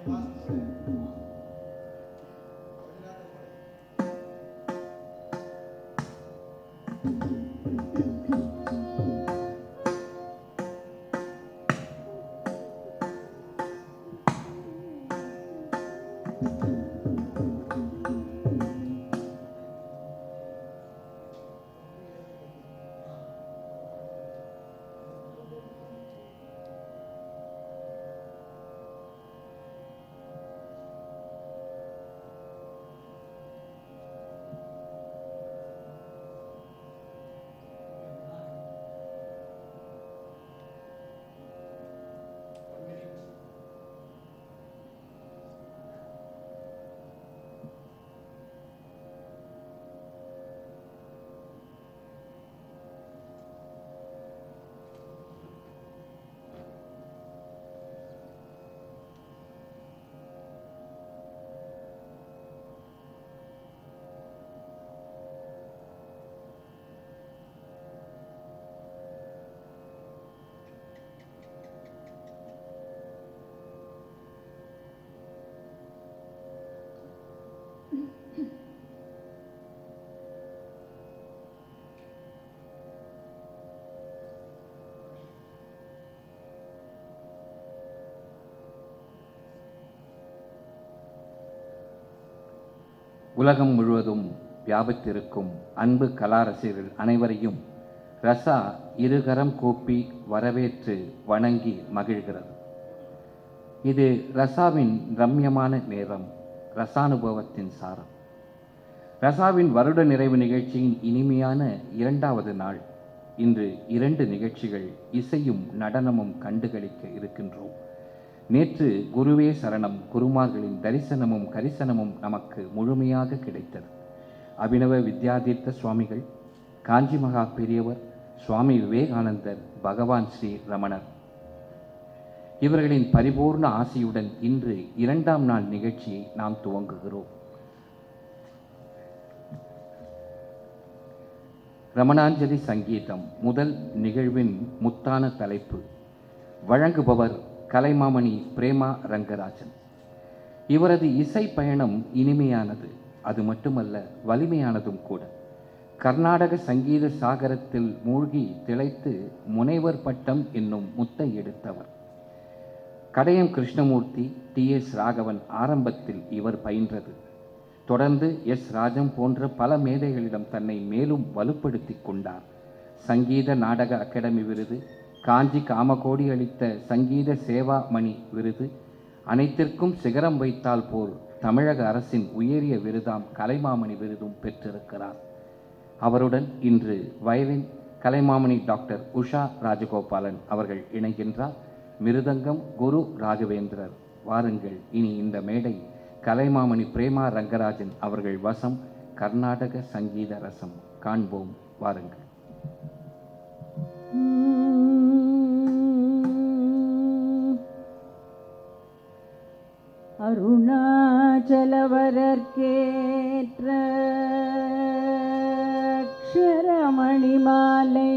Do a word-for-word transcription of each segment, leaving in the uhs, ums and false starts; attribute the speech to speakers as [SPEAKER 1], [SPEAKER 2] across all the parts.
[SPEAKER 1] உலகம் முழுவதும் வியாபித்திருக்கும் அன்பு கலா ரசிகர்கள் அனைவரையும் ரசா இருகரம் கூப்பி வரவேற்று வணங்கி மகிழ்கிறது. இது ரசாவின் ரம்யமான நேரம், ரசானுபவத்தின் சாரம். ரசாவின் வருட நிறைவு நிகழ்ச்சியின் இனிமையான இரண்டாவது நாள். இன்று இரண்டு நிகழ்ச்சிகள் இசையும் நடனமும் கண்டுகளிக்க இருக்கின்றோம். நேற்று குருவே சரணம் குருமார்களின் தரிசனமும் கரிசனமும் நமக்கு முழுமையாக கிடைத்தது. அபினவ வித்யாதீர்த்த சுவாமிகள், காஞ்சி மகா பெரியவர், சுவாமி விவேகானந்தர், பகவான் ஸ்ரீ ரமணர் இவர்களின் பரிபூர்ண ஆசியுடன் இன்று இரண்டாம் நாள் நிகழ்ச்சியை நாம் துவங்குகிறோம். ரமணாஞ்சலி சங்கீதம் முதல் நிகழ்வின் முத்தான தலைப்பு. வழங்குபவர் கலைமாமணி பிரேமா ரங்கராஜன். இவரது இசை பயணம் இனிமையானது, அது மட்டுமல்ல வலிமையானதும் கூட. கர்நாடக சங்கீத சாகரத்தில் மூழ்கி திளைத்து முனைவர் பட்டம் என்னும் முத்தை எடுத்தவர். கடையம் கிருஷ்ணமூர்த்தி, டி எஸ் ராகவன் ஆரம்பத்தில் இவர் பயின்றது. தொடர்ந்து எஸ் ராஜம் போன்ற பல மேதைகளிடம் தன்னை மேலும் வலுப்படுத்தி கொண்டார். சங்கீத நாடக அகாடமி விருது, காஞ்சி காமகோடி அளித்த சங்கீத சேவா மணி விருது, அனைத்திற்கும் சிகரம் வைத்தால் போல் தமிழக அரசின் உயரிய விருதாம் கலைமாமணி விருதும் பெற்றிருக்கிறார். அவருடன் இன்று வயலின் கலைமாமணி டாக்டர் உஷா ராஜகோபாலன் அவர்கள் இணைகின்றார். மிருதங்கம் குரு ராகவேந்திரர். வாருங்கள், இனி இந்த மேடை கலைமாமணி பிரேமா ரங்கராஜன் அவர்கள் வசம். கர்நாடக சங்கீத ரசம் காண்போம், வாருங்கள்.
[SPEAKER 2] அருணாச்சலவரர்க்கேற்ற அக்ஷரமணி மாலை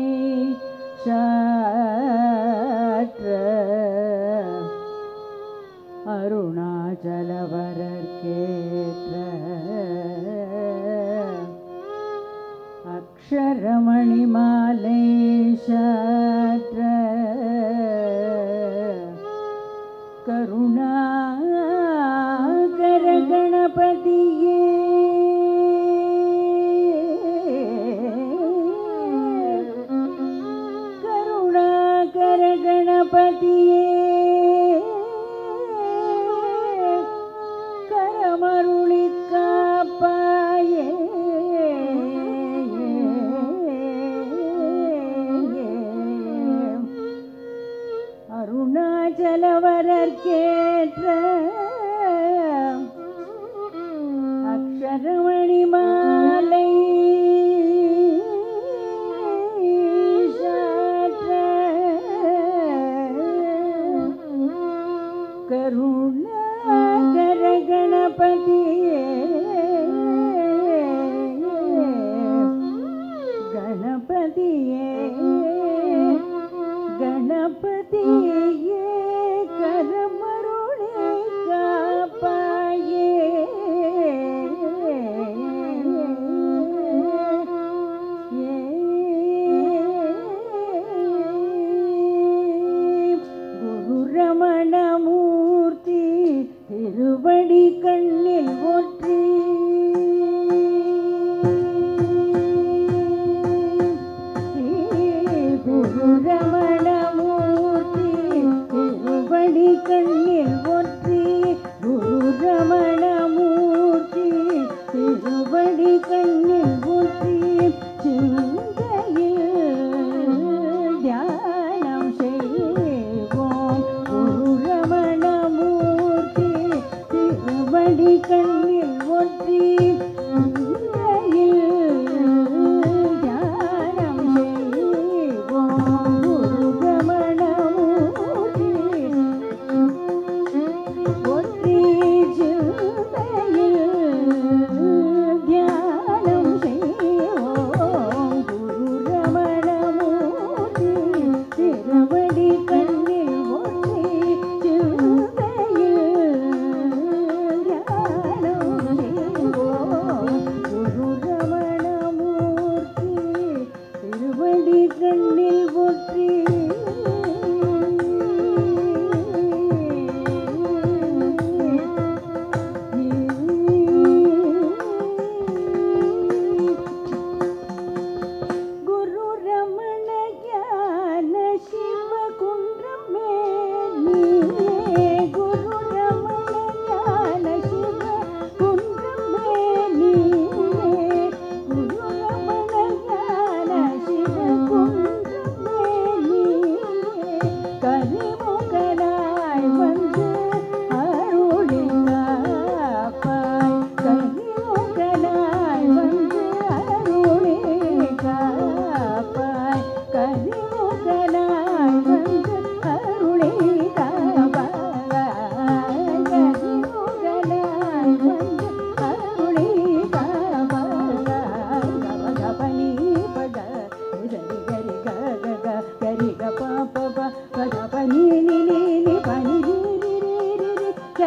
[SPEAKER 2] சாற்ற அருணாச்சலவரர்க்கேற்ற அக்ஷரமணி மாலை சாற்ற கருணாகர கணபதியே கருணாகர கணபதியே கரமருளி காப்பாயே அருணாச்சலவரர்க்கேற்ற அக்ஷரமணி மாலை சாற்ற கருணாகர கணபதியே கணபதியே கணபதியே கரமருளே காப்பாயே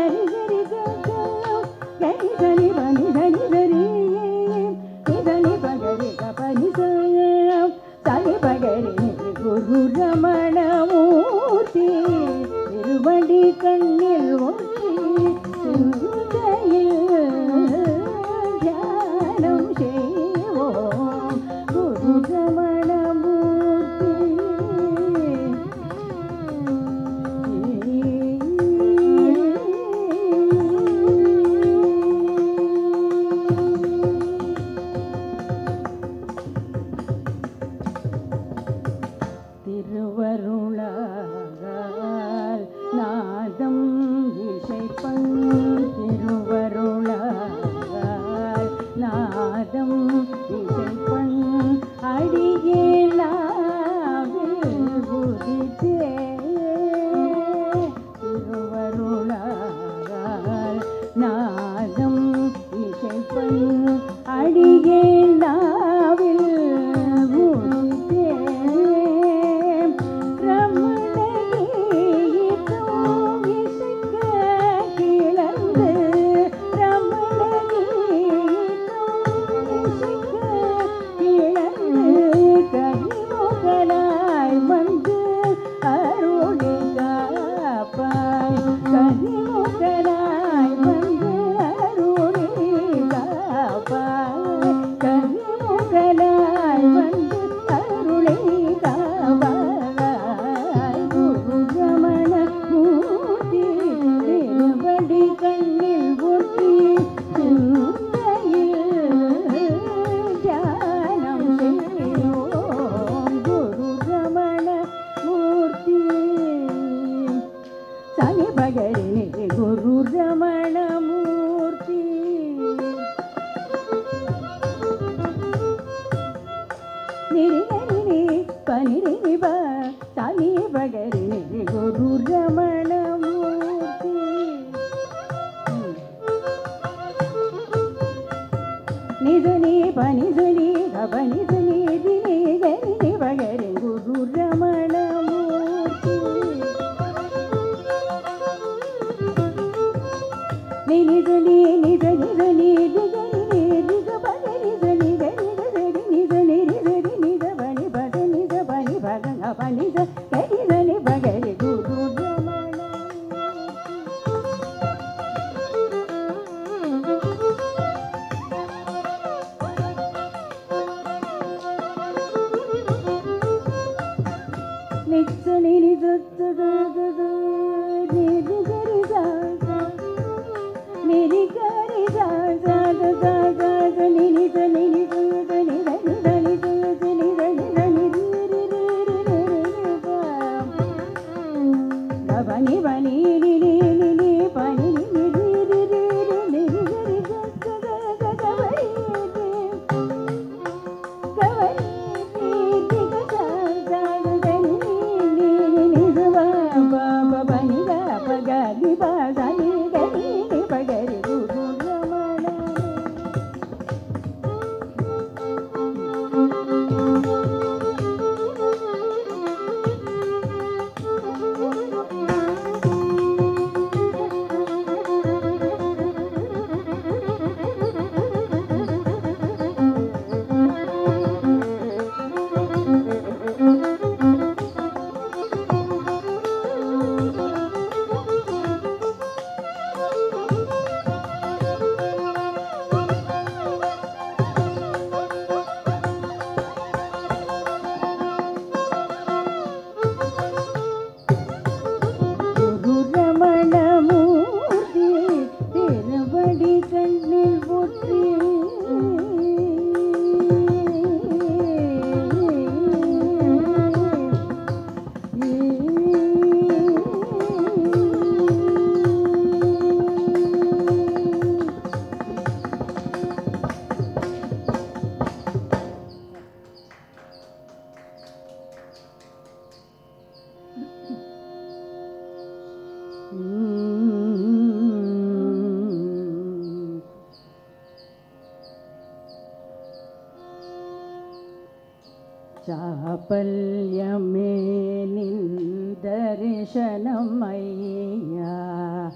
[SPEAKER 2] चापल्यमे निन्दर्शनमय्या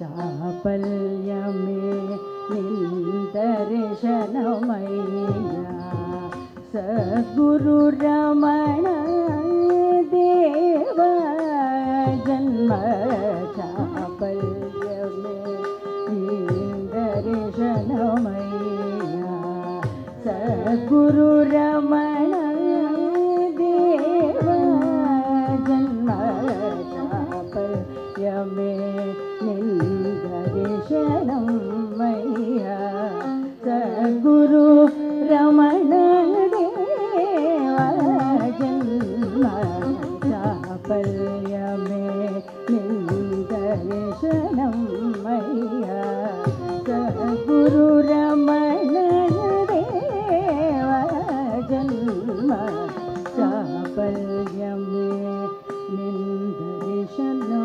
[SPEAKER 2] ಚಾಪಲ್ಯಮೇ ನಿಂದರ್ಶನಮಯ್ಯ ಸದ್ಗುರು ರಮಣ ದೇವ ಜನ್ಮ ಚಾಪಲ್ಯಮೇ ನಿಂದರ್ಶನಮಯ್ಯ ಸದ್ಗುರು ರಮಣ ದೇವ ಜನ್ಮ ಚಾಪಲ್ಯಮೇ ನಿಂದರ್ಶನಮಯ್ಯ ಸದ್ಗುರು ರಮಣ ದೇವ ಜನ್ಮ ಚಾಪಲ್ಯಮೇ ನಿಂದರ್ಶನಮಯ್ಯ ಸದ್ಗುರು ರಮಣ ದೇವ ಜನ್ಮ ಚಾಪಲ್ಯಮೇ ನಿಂದರ್ಶನಂ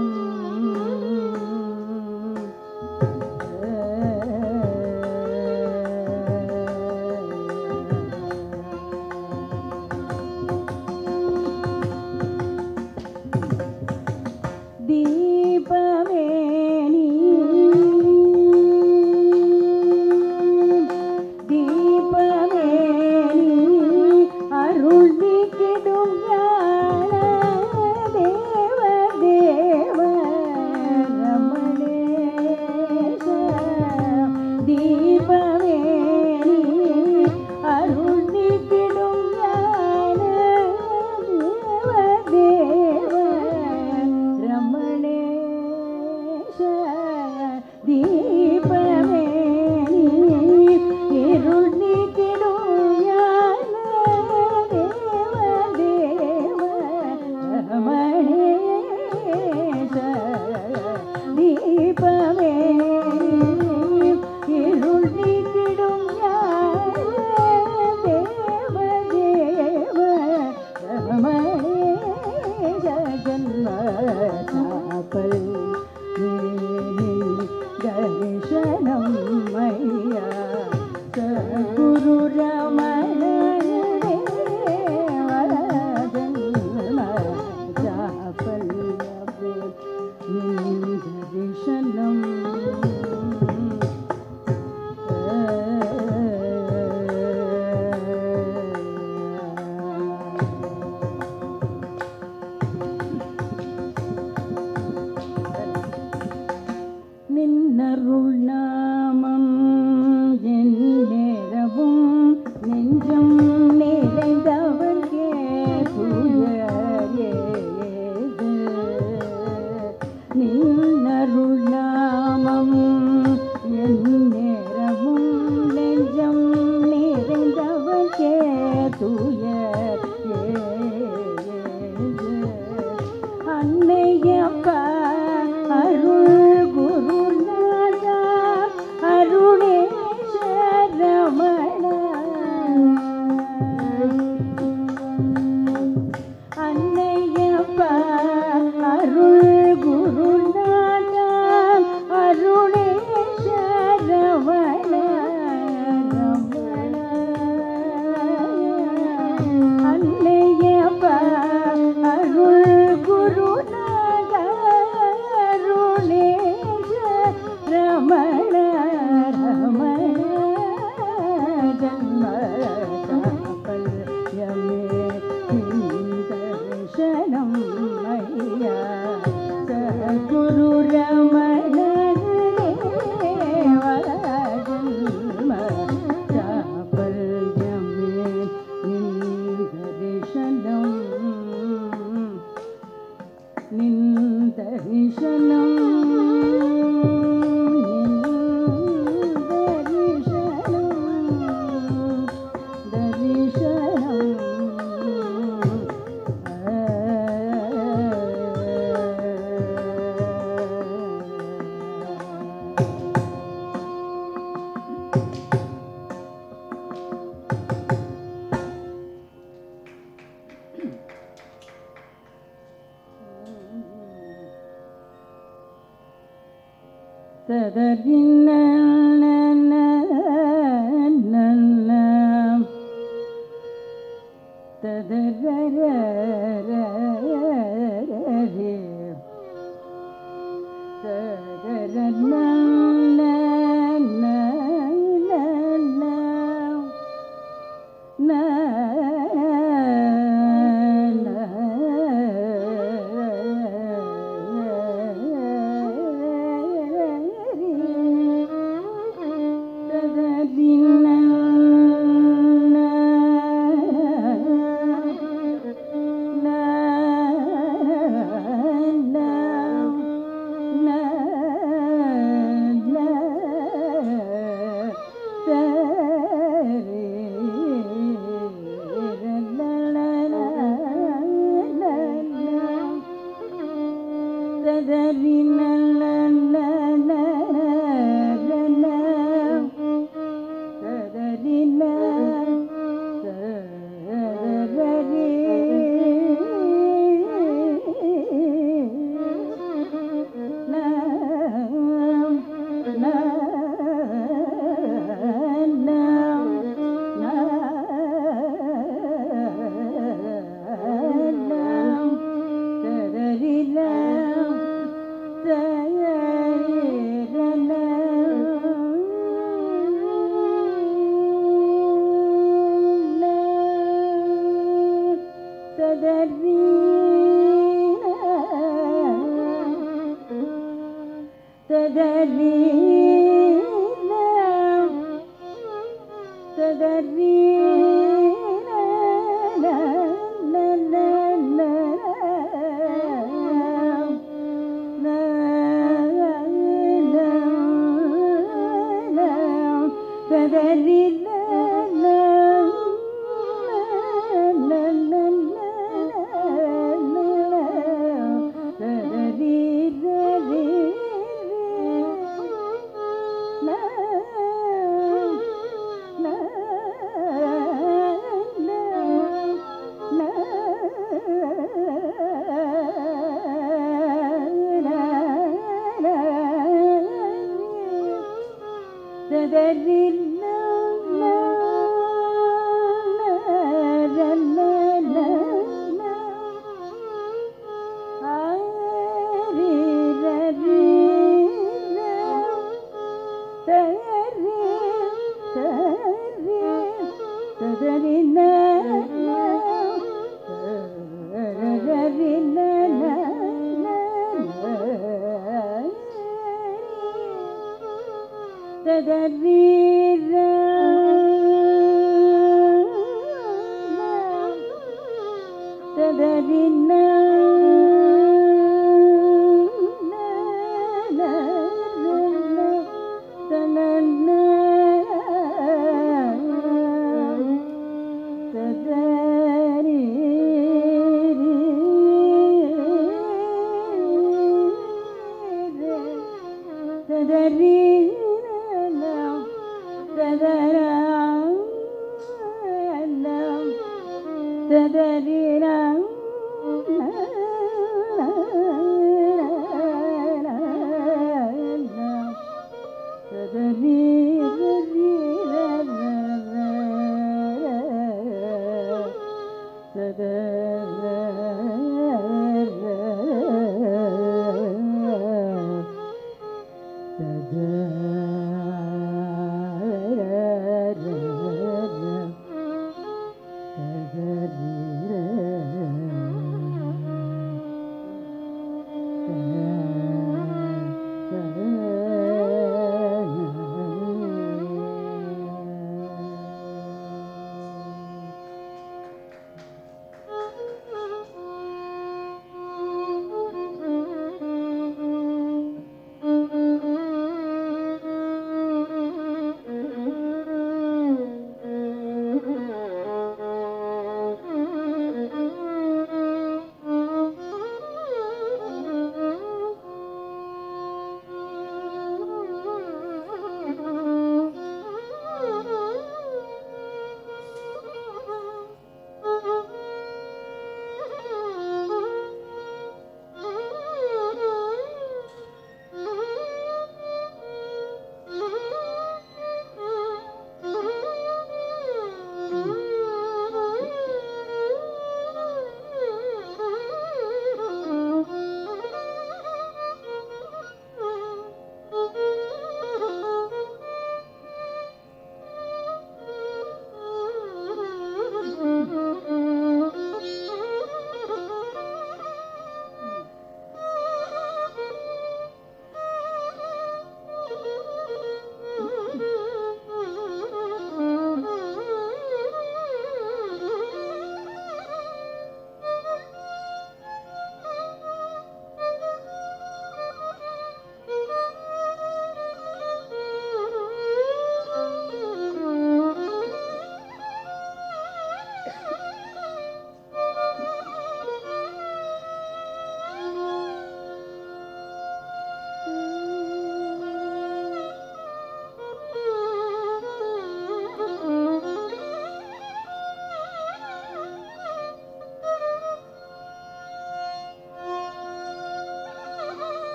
[SPEAKER 2] ದೀಪವೇಣಿ ದೀಪವೇಣಿ ಅರುಳಿ ಕೆಡುಂ ಜ್ಞಾನ ದೇವ ದೇವ ರಮಣೇಶ ದೀಪವೇಣಿ ಅರುಳಿ ಕೆಡುಂ ಜ್ಞಾನ ದೇವ ದೇವ ರಮಣೇಶ ದೀಪವೇಣಿ ಇರುಳಿ ಕೆಡುಂ ಜ್ಞಾನ ದೇವ ದೇವ ರಮಣೇಶ ದೀಪವೇಣಿ ಇರುಳಿ ಕೆಡುಂ ಜ್ಞಾನ ದೇವ ದೇವ ರಮಣೇಶ ಜನ್ಮ ಚಾಪಲ್ಯೇ ದರ್ಶನಮಯ್ಯ ಸದ್ಗುರು ರಮಣ ದೇವ ಜನ್ಮ ಚಾಪಲ್ಯಮೇ ನಿಂದರ್ಶನಂ நின்னருள் நாமம் என்னேரவும் நெஞ்சம் நிறைந்தவர்கே துயரேது நின்னருள் நாமம் என்னேரவும் நெஞ்சம் நிறைந்தவர்கே துயரேது அன்னையப்பா அருள் குருநாதா அருணேஷ ரமண அன்னையப்பா அருள் குருநாதா அருணேஷ ரமண ரமண அன்னையப்பா அருள் குருநாதா அருணேஷ ரமண ரமண ஜன்ம ಚಾಪಲ್ಯಮೇ ನಿಂದರ್ಶನಂ ಮಯ್ಯ ಸದ್ಗುರು ರಮಣ ದೇವ ಜನ್ಮ ಚಾಪಲ್ಯಮೇ ನಿಂದರ್ಶನಂ ನಿಂದರ್ಶನಂ ತದರಿನ್ನ ತದರ ತದರನ್ನ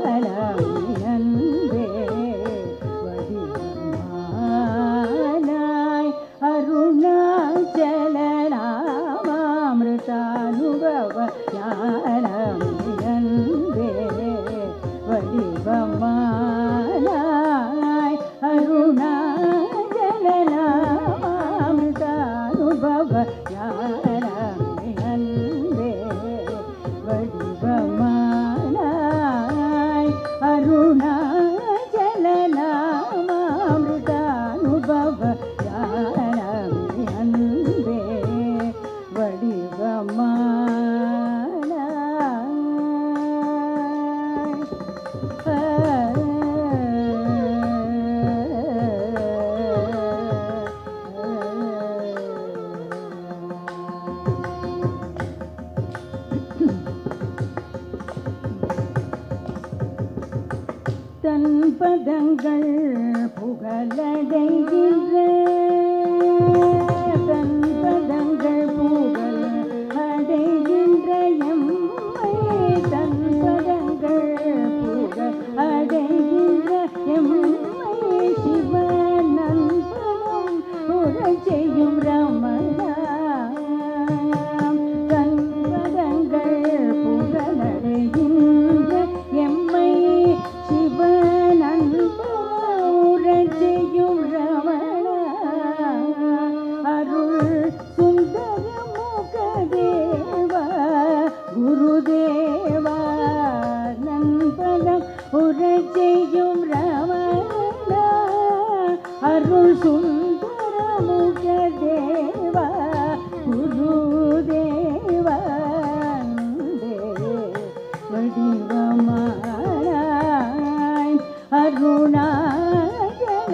[SPEAKER 2] அன்பே வடிவமானாய் அருணாச்சல நாமாமிருதானுபவ ஞானமே வடிவமானாய் அருணாச்சல நாமாமிருதானுபவ ஞானமே அன்பே வடிவமானாய் அருணாச்சல நாமாமிருதானுபவ ஞானமே அன்பே வடிவமானாய் தன் பதங்கள் புகழடைகின்ற தன் பதங்கள் புகழ் அடைகின்ற எம்மை தன் பதங்கள் புகழ் அடைகின்ற எம்மை சிவனன்பனும் புகழ் செய்யும் ரமணா தன் பதங்கள் புகழடைகின்ற எம்மை சிவனன்புரையும் ரமணா அருள் சுந்தர முகதேவா குருதேவா நண்பனம் உரையும் ரமணா அருள் சுந்தர முகதேவா குருதேவா வடிவமானாய் அருணாச்சல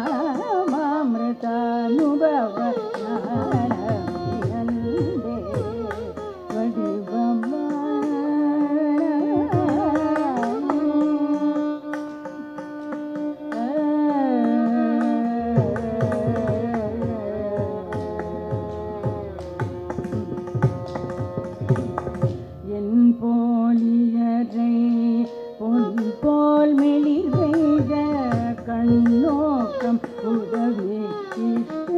[SPEAKER 2] நாமாமிருதானுபவ ஞானமே அன்பே வடிவமானாய் என் போலியரை பொன் போல் மெளிர் வைத கண்ணோக்கம் உதவி இஷ்ட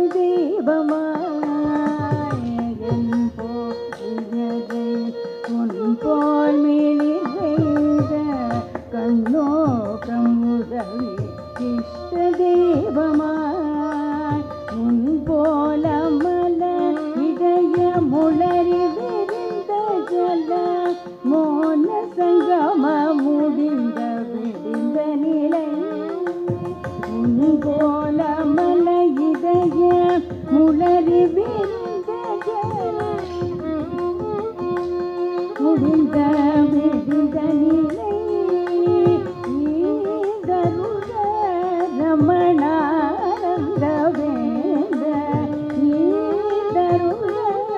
[SPEAKER 2] தெய்வமாய் என் போலியரை பொன் போல் மெளிர் வைத கண்ணோக்கம் உதவி இஷ்ட தெய்வமாய் முன் போல மல இதய முளறி விரிந்த ஜல மோன சங்கம முடிந்த விடிந்த நிலை முன் போல மல இதய முளறி விரிந்த ஜல முடிந்த விடிந்த நிலை ஈதருட ரமணானந்த வேந்த ஈதருட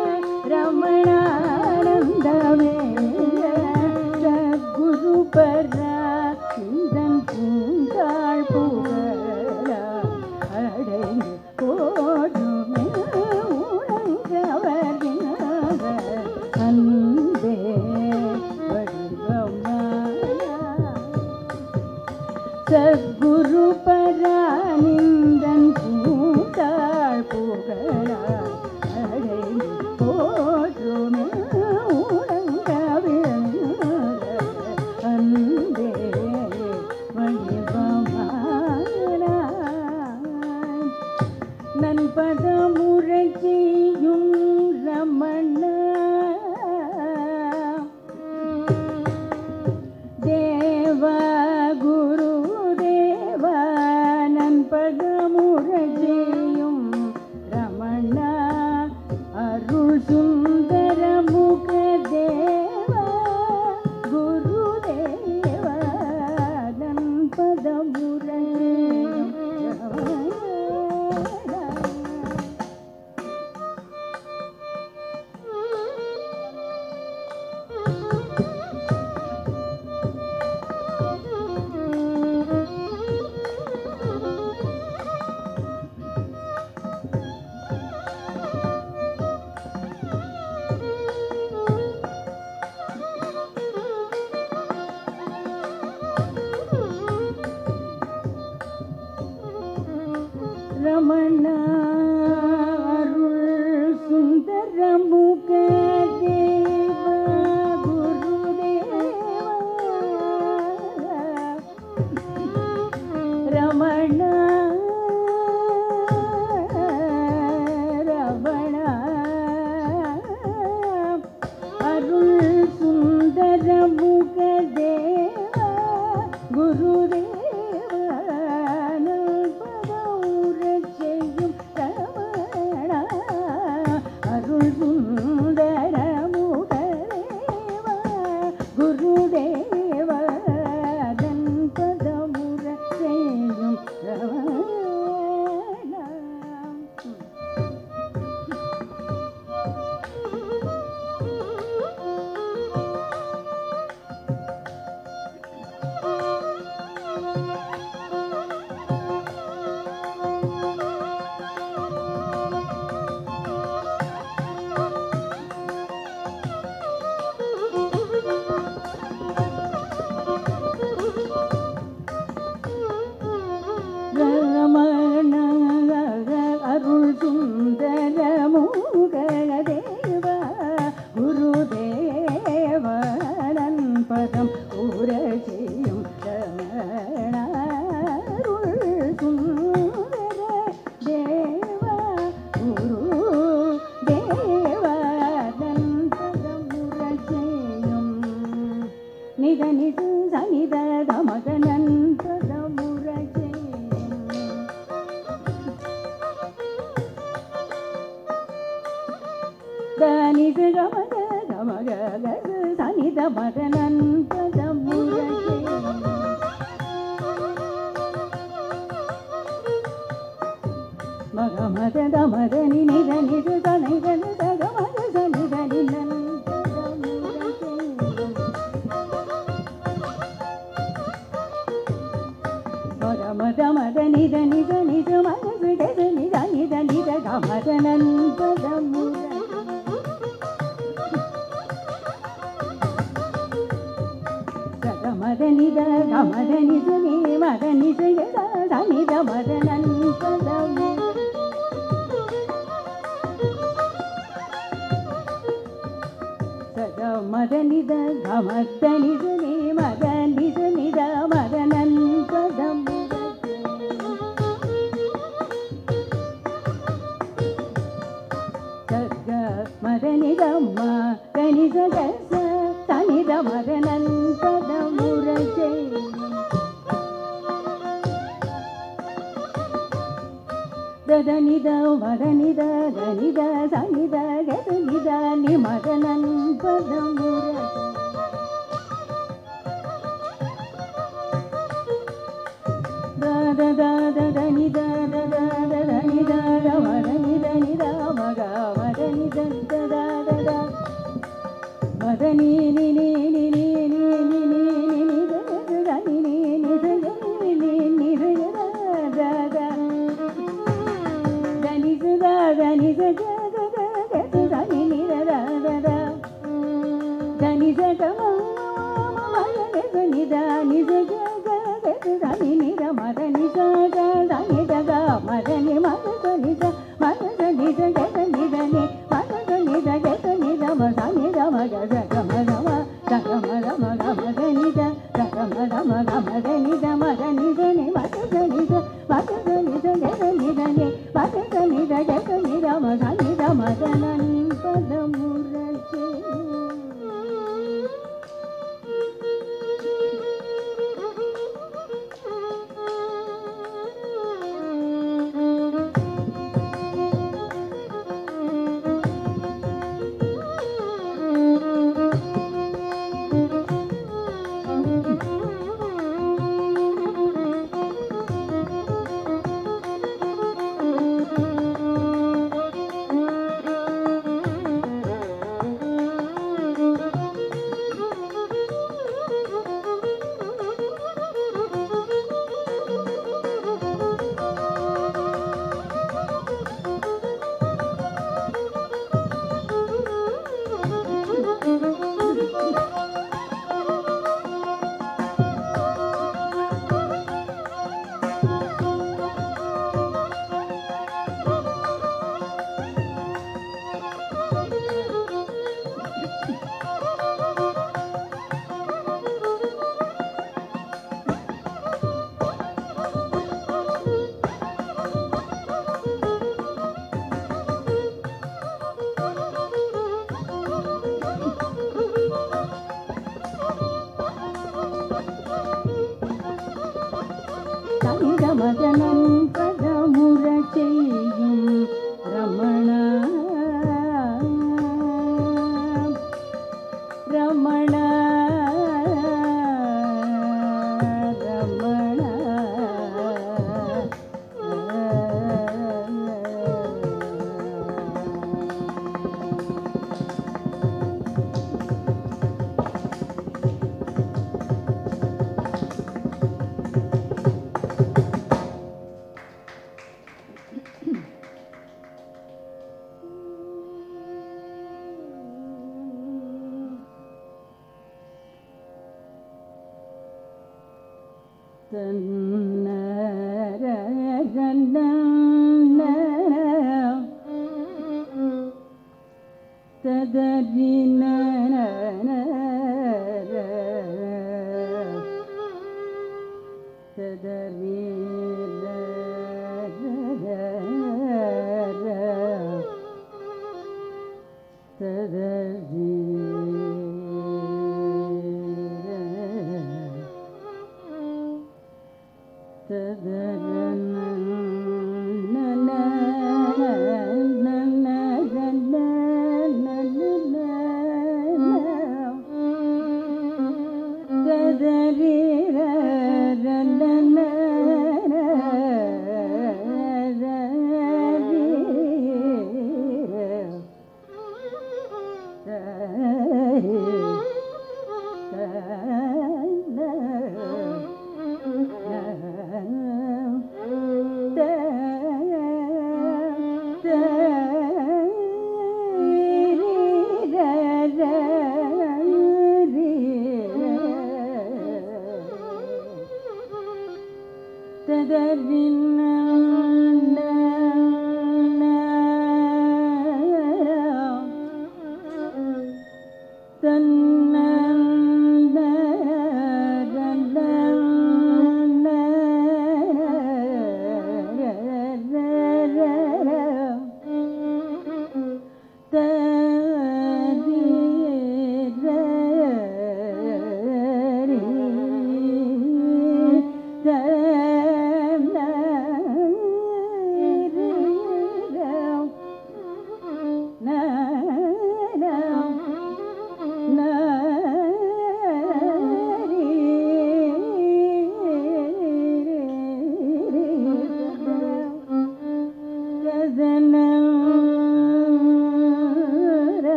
[SPEAKER 2] ரமணானந்த வேந்த சத்குரு பரா சிந்தன் பூந்தாள் புகழ அடைந்து போதுமே உணங்கவர் அன்பே சத்குரு பரானிந்தன் பூந்தாள் புகழ அடைந்து போதுமே உணங்கவர் அன்பே வடிவமானாய் நன்பதமுறை செய்யும் ரமணா தேவா குரு தேவா நன்பதமுறை செய்யும் ரமணா ரமண ரமண அருள் சுந்தர முகதேவ குருதேவ நல்பதவுரச் செய்யும் ரமண அருள் சுந்தர முகதேவ குருதேவ நல்பதவுரச் செய்யும் ரமண. ரமண அருள் சுந்தர முகதேவ குருதேவ நன்பதம் உரச் செய்யும் ரமண அருள் சுந்தர தேவ குருதேவ நன்பதம் உரச் செய்யும் நித நித சனித தமத நன்பதம் உரச் செய்யும் தனித கமக கமக கச சனித மத நன்பதம் உரச் செய்யும் மக மத தமத நித நித தனித தக மக சனித நன்பதம் உரச் செய்யும் மக மத மத நித நித நித மக சுகத நித நித நித கமத நன்பதம் உரச் மத நித கமத நித நீ மத நித சனித மத நன்பதம் சத மத நித கமத நித நீ மத நித நித மத நன்பதம் சக மத நித மத நித கச சனித மத நன்பதம் உரச் செய்யும் தத நித மத நித தனித சனித கத நித நி மத நன்பதம் உரச் தத தத தனித தத தத நித மத நித நித மக மத நித தத தத மத நீ நீ நீ நீ நீ நீ நீ நீ நீ த நீ நீ நீ த நீ நீ நீ த த த தனி த தனி த த த த தனி நீ த த த தனி த த ம ம த தனி த நீ த த த தனி நீ த மத நீ த த தனி த க மத நீ மத தனி த மத தனி த க தனி த நீ மத தனி த க தனி த ம தனி த ம க த க ம த ம த க ம த ம க ம த நீ த த க ம த ம க ம த நீ த ம த நீ த நீ மத தனி த மத தனி த க தனி த நீ மத தனி த க தனி த ம தனி த ம த நன்பதம் உரச் செய்யும் மதனம் பதமுற செய்யும் ரமணா ரமணா ரமணா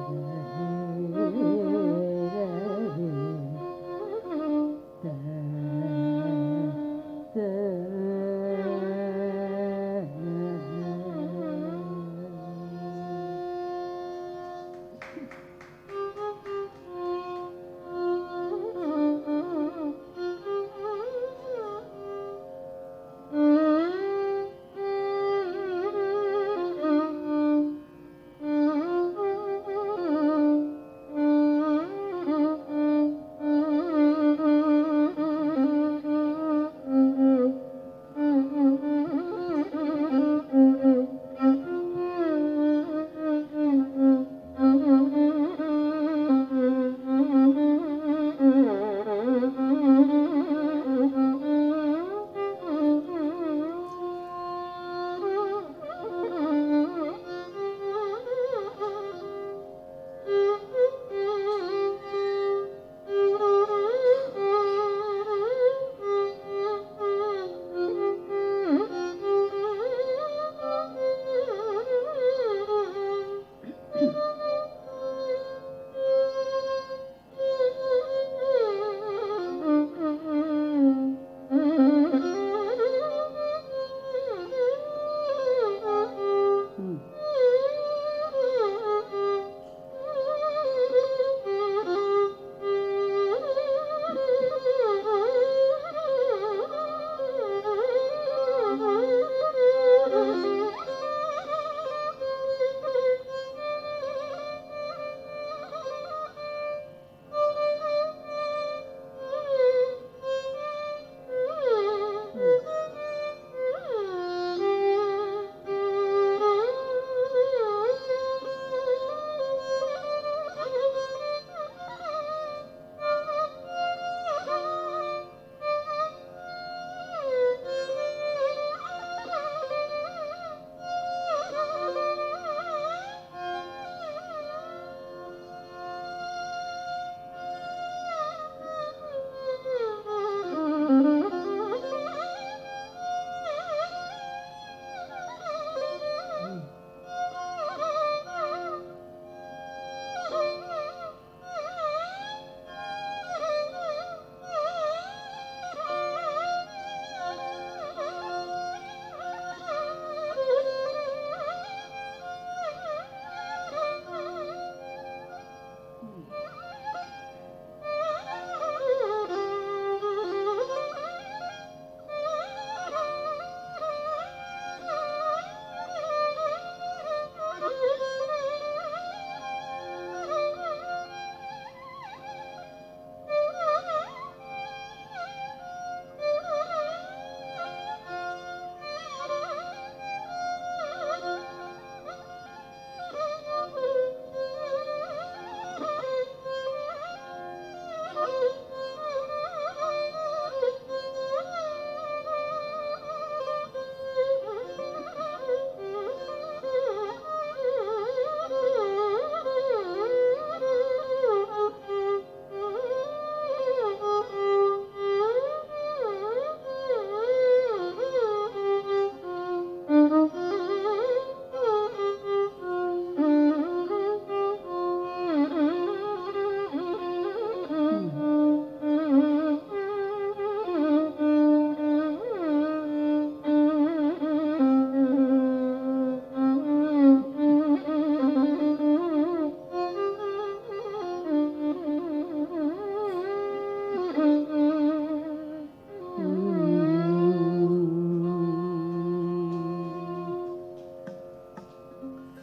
[SPEAKER 3] da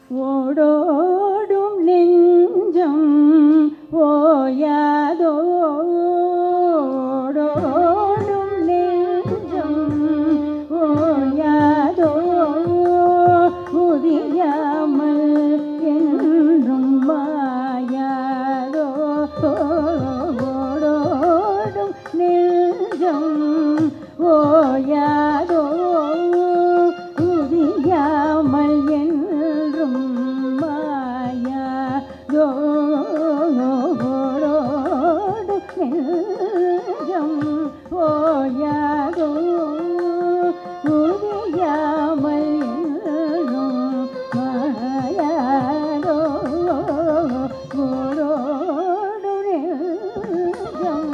[SPEAKER 2] ஓடோடும் நெஞ்சம் ஓயாதோ ஓடோடும் நெஞ்சம் ஓயாதோ உதியாமல் என்றும் மாயாதோ ஓடோடும் நெஞ்சம் ஓயாதோ உதியாமல் என்றும் மாயாதோ ஓடோடும் நெஞ்சம் ஓயாதோ உதியாமல் என்றும் மாயாதோ ஓடோடும் நெஞ்சம்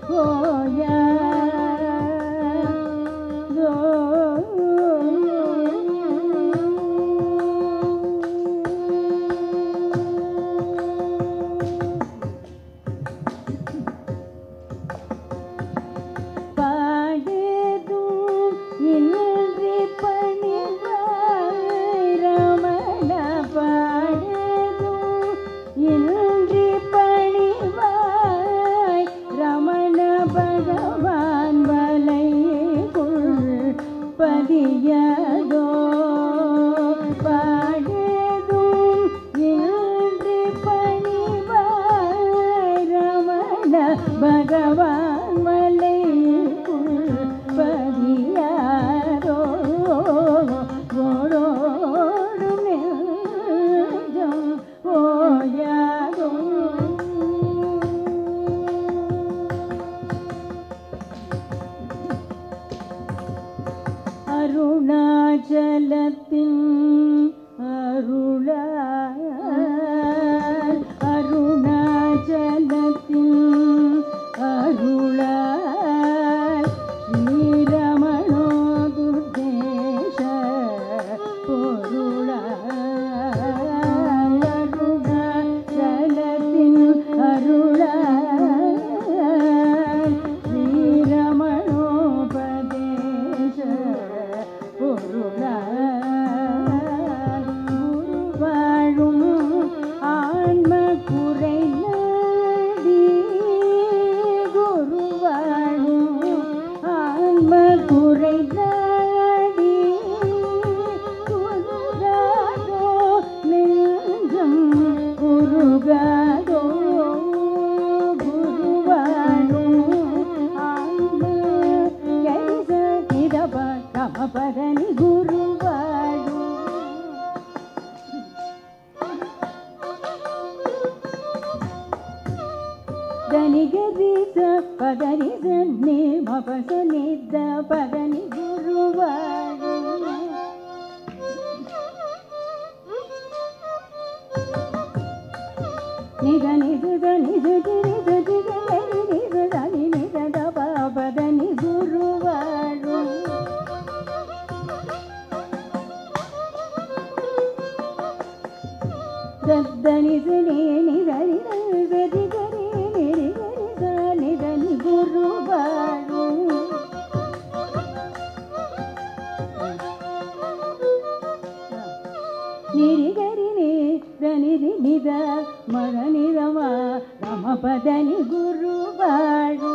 [SPEAKER 2] ஓயாதோ. பாடுதும் இன்றி பணிவாய் ரமண பாடுதும் இன்றி பணிவாய் ரமண பகவான் வலைக்குள் பதியதோ பாடுதும் இன்றி பணிவாய் ரமண பகவான் வலைக்குள் பதியாதோ ஓடோடும் நெஞ்சம் ஓயாதோ. அருணாச்சலத்தின் அருளால் அருணாச்சலத்தின் அருளால் ஸ்ரீரமணோ துர்தேச பொருளால் அருணாச்சலத்தின் அருளால் ஸ்ரீரமணோபதேச பொருளால் குருவாழும் ஆன்ம குறை நாடி குருவாழும் ஆன்ம குறை நாடி குருகாதோ நெஞ்சம் குருகாதோ குருவாழும் ஆன்ம கைச நிதப கமபதனி குருவாழும். దని గరి స పదని సన్ని మపస నిద్ద పదని గురువాడు నిద నిద నిద గిరి ది గరి నిద దని నిద దప పదని గురువాడు దద్దని సని నిద నిద ది గరి నిరి గరి స నిదని గురువాడు నిరి గరి నిద నిరి నిద మగ నిరమ రమ పదని గురువాడు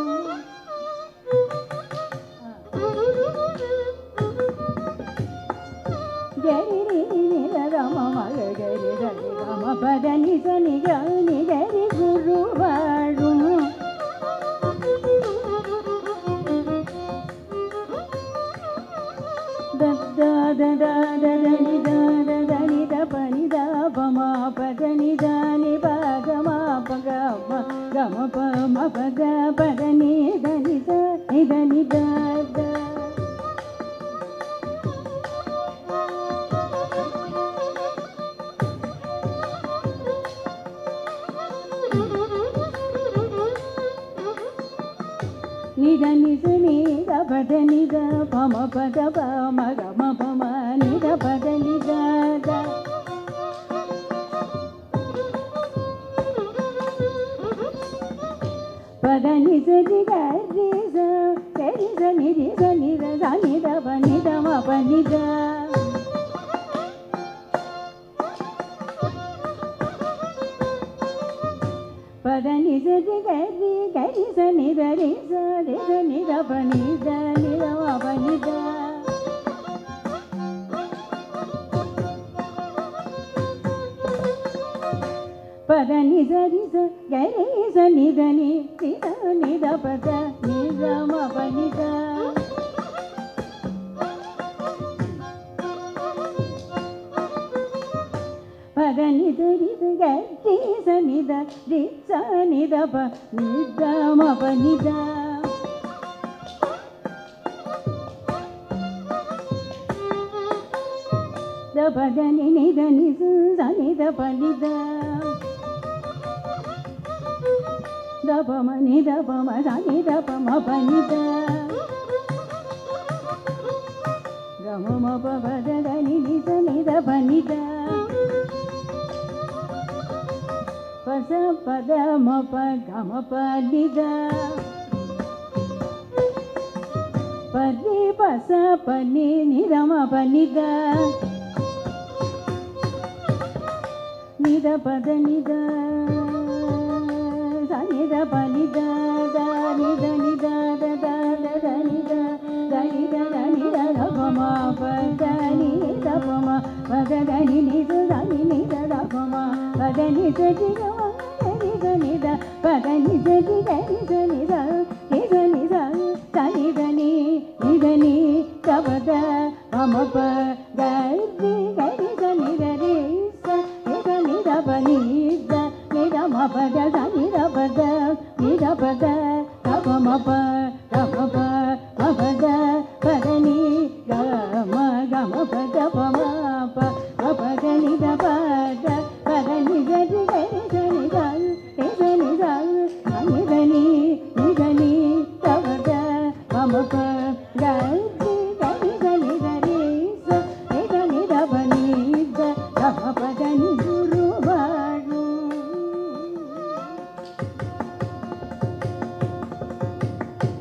[SPEAKER 2] గరి నిర రమ మగ గరి దని రమ పదని సని గని గరి గురువాడు దద్ద దద దని దద దని ద పని ద పమ పదని దని పగమ పగమ గమ పమ పగ పదని దని ద దని దద నిద నిద నిద పద నిద పమ పద పమ గమ పమ నిద పద నిద పద నిద నిద నిద నిద నిద నిద నిద ప నిద మ ప నిద பத நிசதி கரி கரி சனி தரி சரி சனி தபனி தனி தபனி த பத நிசரி ச கரி சனி தனி சனி தபத நிதம பனி த பத நிதரி கரி சனி த ரி சனி தப நிதம பனி த த பத நி நித நி சனி த பனி த த பம நி த பம சனி த பம பனி த த மம ப பத த நி நி சனி த பனி த பச பத ம ப கம பனி த பரி பச பனி நி த ம பனி த நி த பத நி த சனி த பனி த த நி த நி த த த த நி த த நி த த நி த த ப ம ப த நி த ப ம ப த த நி நி த த நி நி த த ப ம ப த நி த தி த ம நி த நி த ப த நி த தி த நி த நி த நி த நி த த நி த நி நி த நி த ப த ப ம ப த ரி க ரி த நி த ரி ச நி த நி த ப நி த நி த ம ப த த நி த ப த நி த ப த த ப ம ப த ப ப ம ப த ப த நி க ம க ம ப த ப ம ப ம ப த நி த ப த ப த நி த ரி க ரி த நி த ரி த நி த நி த நி நி த நி த ப த ப ம ப த ரி க ரி த நி த ரி ச நி த நி த ப நி த த ம ப த நி குரு வாழு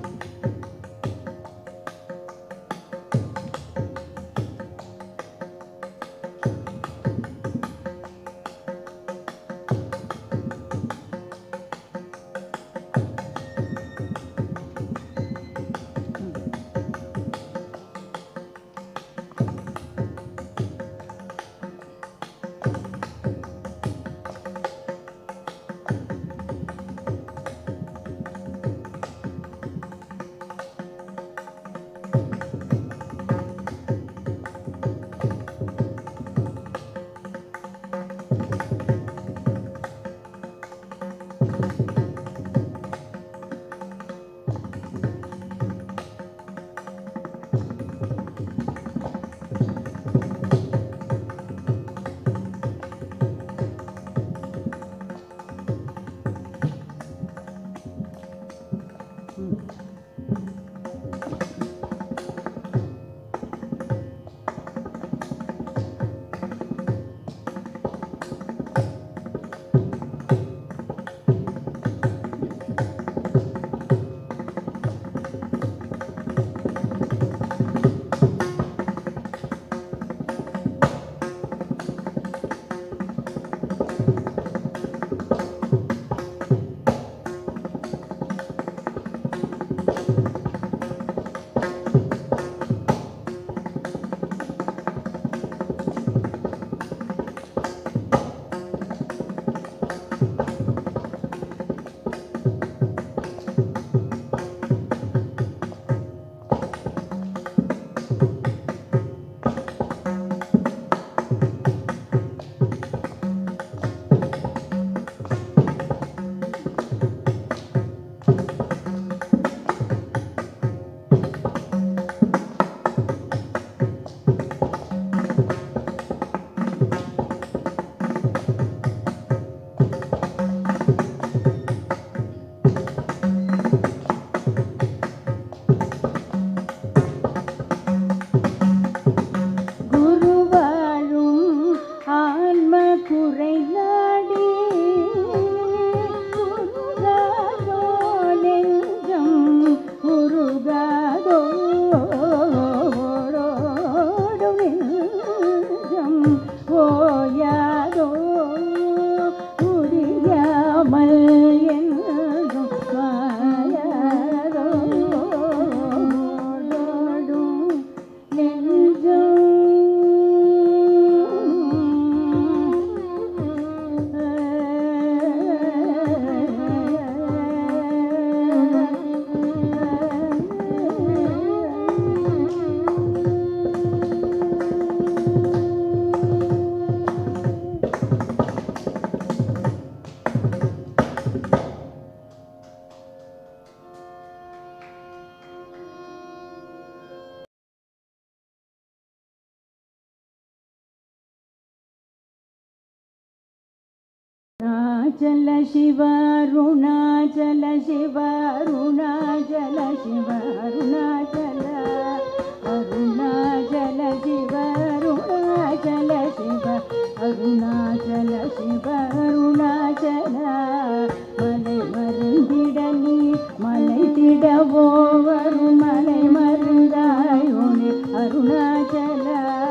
[SPEAKER 2] அருணாச்சல சிவ அருணாச்சல சிவ அருணாச்சல சிவ அருணாச்சல அருணாச்சல சிவ அருணாச்சல சிவ அருணாச்சல சிவ அருணாச்சல மலை மருந்திட நீ மலை திடவோ வரும் மலை மருந்தாயோனே அருணாச்சல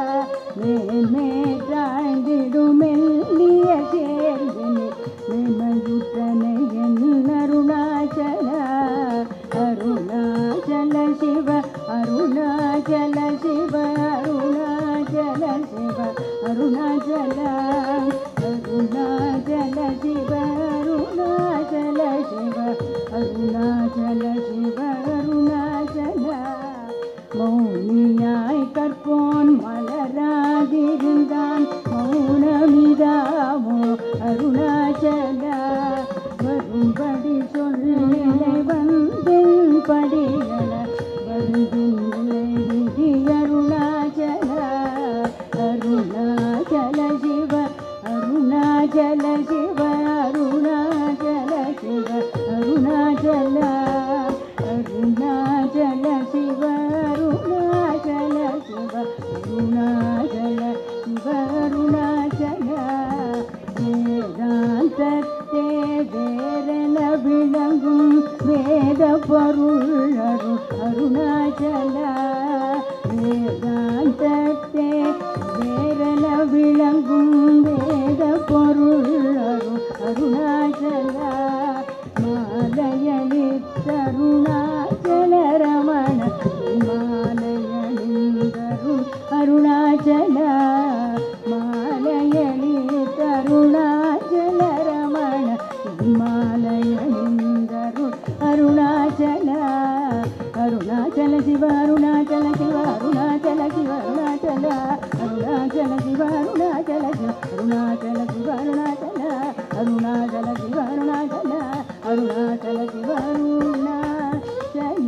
[SPEAKER 2] மேன்மேற்றாழ்ந்திடும் மெல்லிய சேர்வினி மேன்மையுற்றனை என் அருணாச்சல அருணாச்சல சிவ அருணாச்சல சிவ அருணாச்சல சிவ அருணாச்சல அருணாச்சல சிவ அருணாச்சல சிவ அருணாச்சல சிவ அருணாச்சல மௌனியாய் கற்போன் மலராதிருந்தான் மௌனமிதாமோ அருணாச்சல வரும்படி சொல்லிலை வந்தென் படிகள வருந்தில்லை விதி அருணாச்சல அருணாச்சல சிவ அருணாச்சல சிவ அருணாச்சல சிவ அருணாச்சல அருணாச்சல சிவ அருணாச்சல சிவ அருணாச்சல சிவ அருணாச்சல வேதாந்தத்தே வேரென விளங்கும் வேத பொருள் அருள் அருணாச்சல வேதாந்தத்தே வேரென விளங்கும் வேத பொருள் அருள் அருணாச்சல மாலையளித்தருணாச்சல ரமண மாலையணிந்தருள் அருணாச்சல மாலையளித்தருணாச்சல ரமண மாலையணிந்தருள் அருணாச்சல அருணாச்சல சிவ அருணாச்சல சிவ அருணாச்சல சிவ அருணாச்சல அருணாச்சல சிவ அருணாச்சல சிவ அருணாச்சல சிவ அருணாச்சல அருணாச்சல சிவ அருணாச்சல அருணாச்சல சிவ அருணாச்சல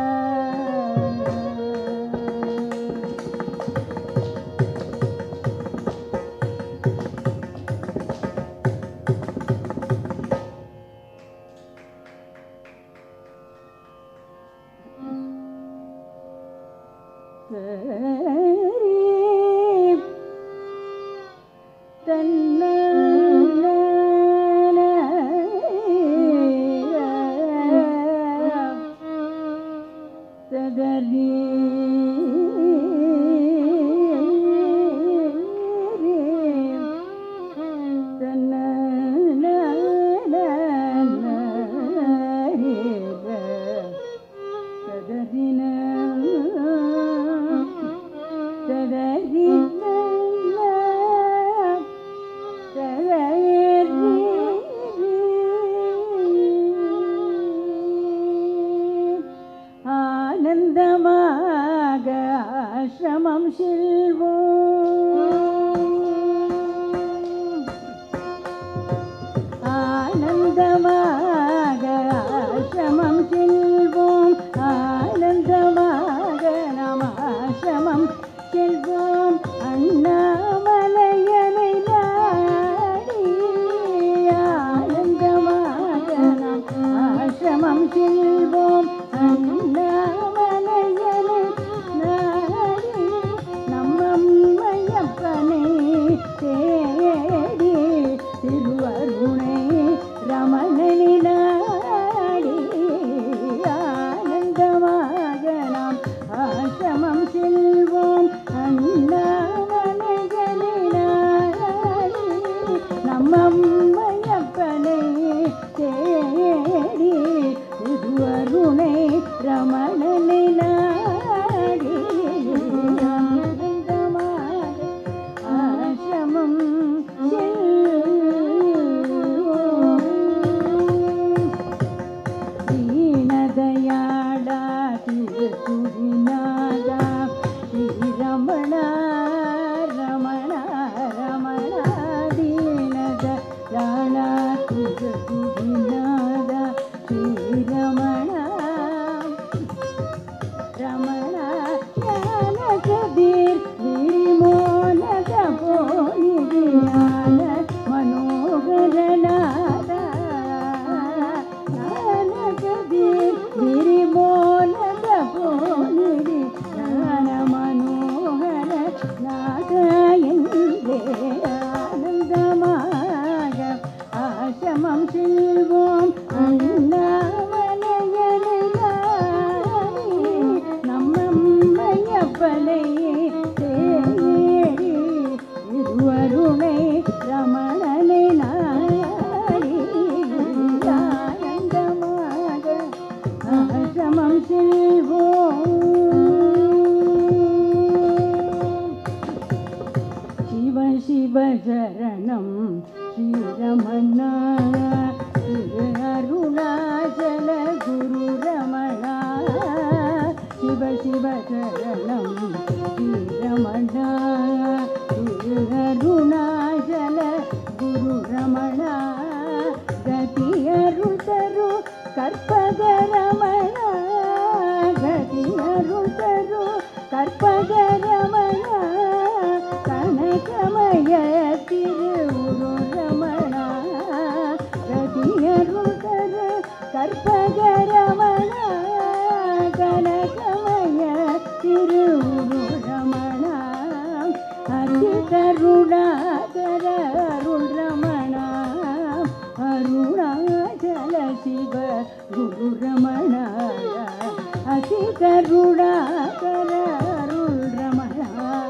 [SPEAKER 2] ஆனந்தமாக ஆசிரமம் செல்வோம் ஆனந்தமாக ஆசிரமம் செல்வோம் ஆனந்தமாக நாம் ஆசிரமம் செல்வோம் அண்ணாமலையனை நாடி ஆனந்தமாக நாம் ஆசிரமம் செல்வோம் அண்ணாமலையனை நாடி நம்மம்மையப்பனை தேடி திருவருணை ரமணனை நாடி ஆனந்தமாக நாம் ஆசிரமம் செல்வோம் அண்ணாமலையனை நாடி நம்மம்மையப்பனை தேடி திருவருணை ரமணனை நாடி ஆனந்தமாக ஆசிரமம் செல்வோம் தீனதயாளா திருசுரிநாதா ஸ்ரீரமண ரமண ரமண தீனதயாளா திருசுரிநாதா ஸ்ரீரமண ரமண ஞானகதீர் விரிமோனக போனிதியான மனோகரநாத செல்வோம் அண்ணாமலையனை நாடி நம்மம்மையப்பனை தேடி திருவருணை ரமணனை நாடி ஆனந்தமாக ஆசிரமம் செல்வோம். சிவ சிவ சரணம் ஸ்ரீரமணா திரு அருணாச்சல குரு ரமணா. சிவ சிவ சரணம் ஸ்ரீரமணா திரு அருணாச்சல குரு ரமணா. கதி அருள் தரு கற்பக ரமணா. கதி அருள் தரு கற்பக ரமணா. கனகமய திருவுரு ரமணா. கதியருள் தரு கற்பக ரமணா. கனகமய திருவுரு ரமணா. அதி கருணாகர அருள் ரமணா. அருணாச்சல சிவ குரு ரமணா. அதி கருணாகர அருள் ரமணா.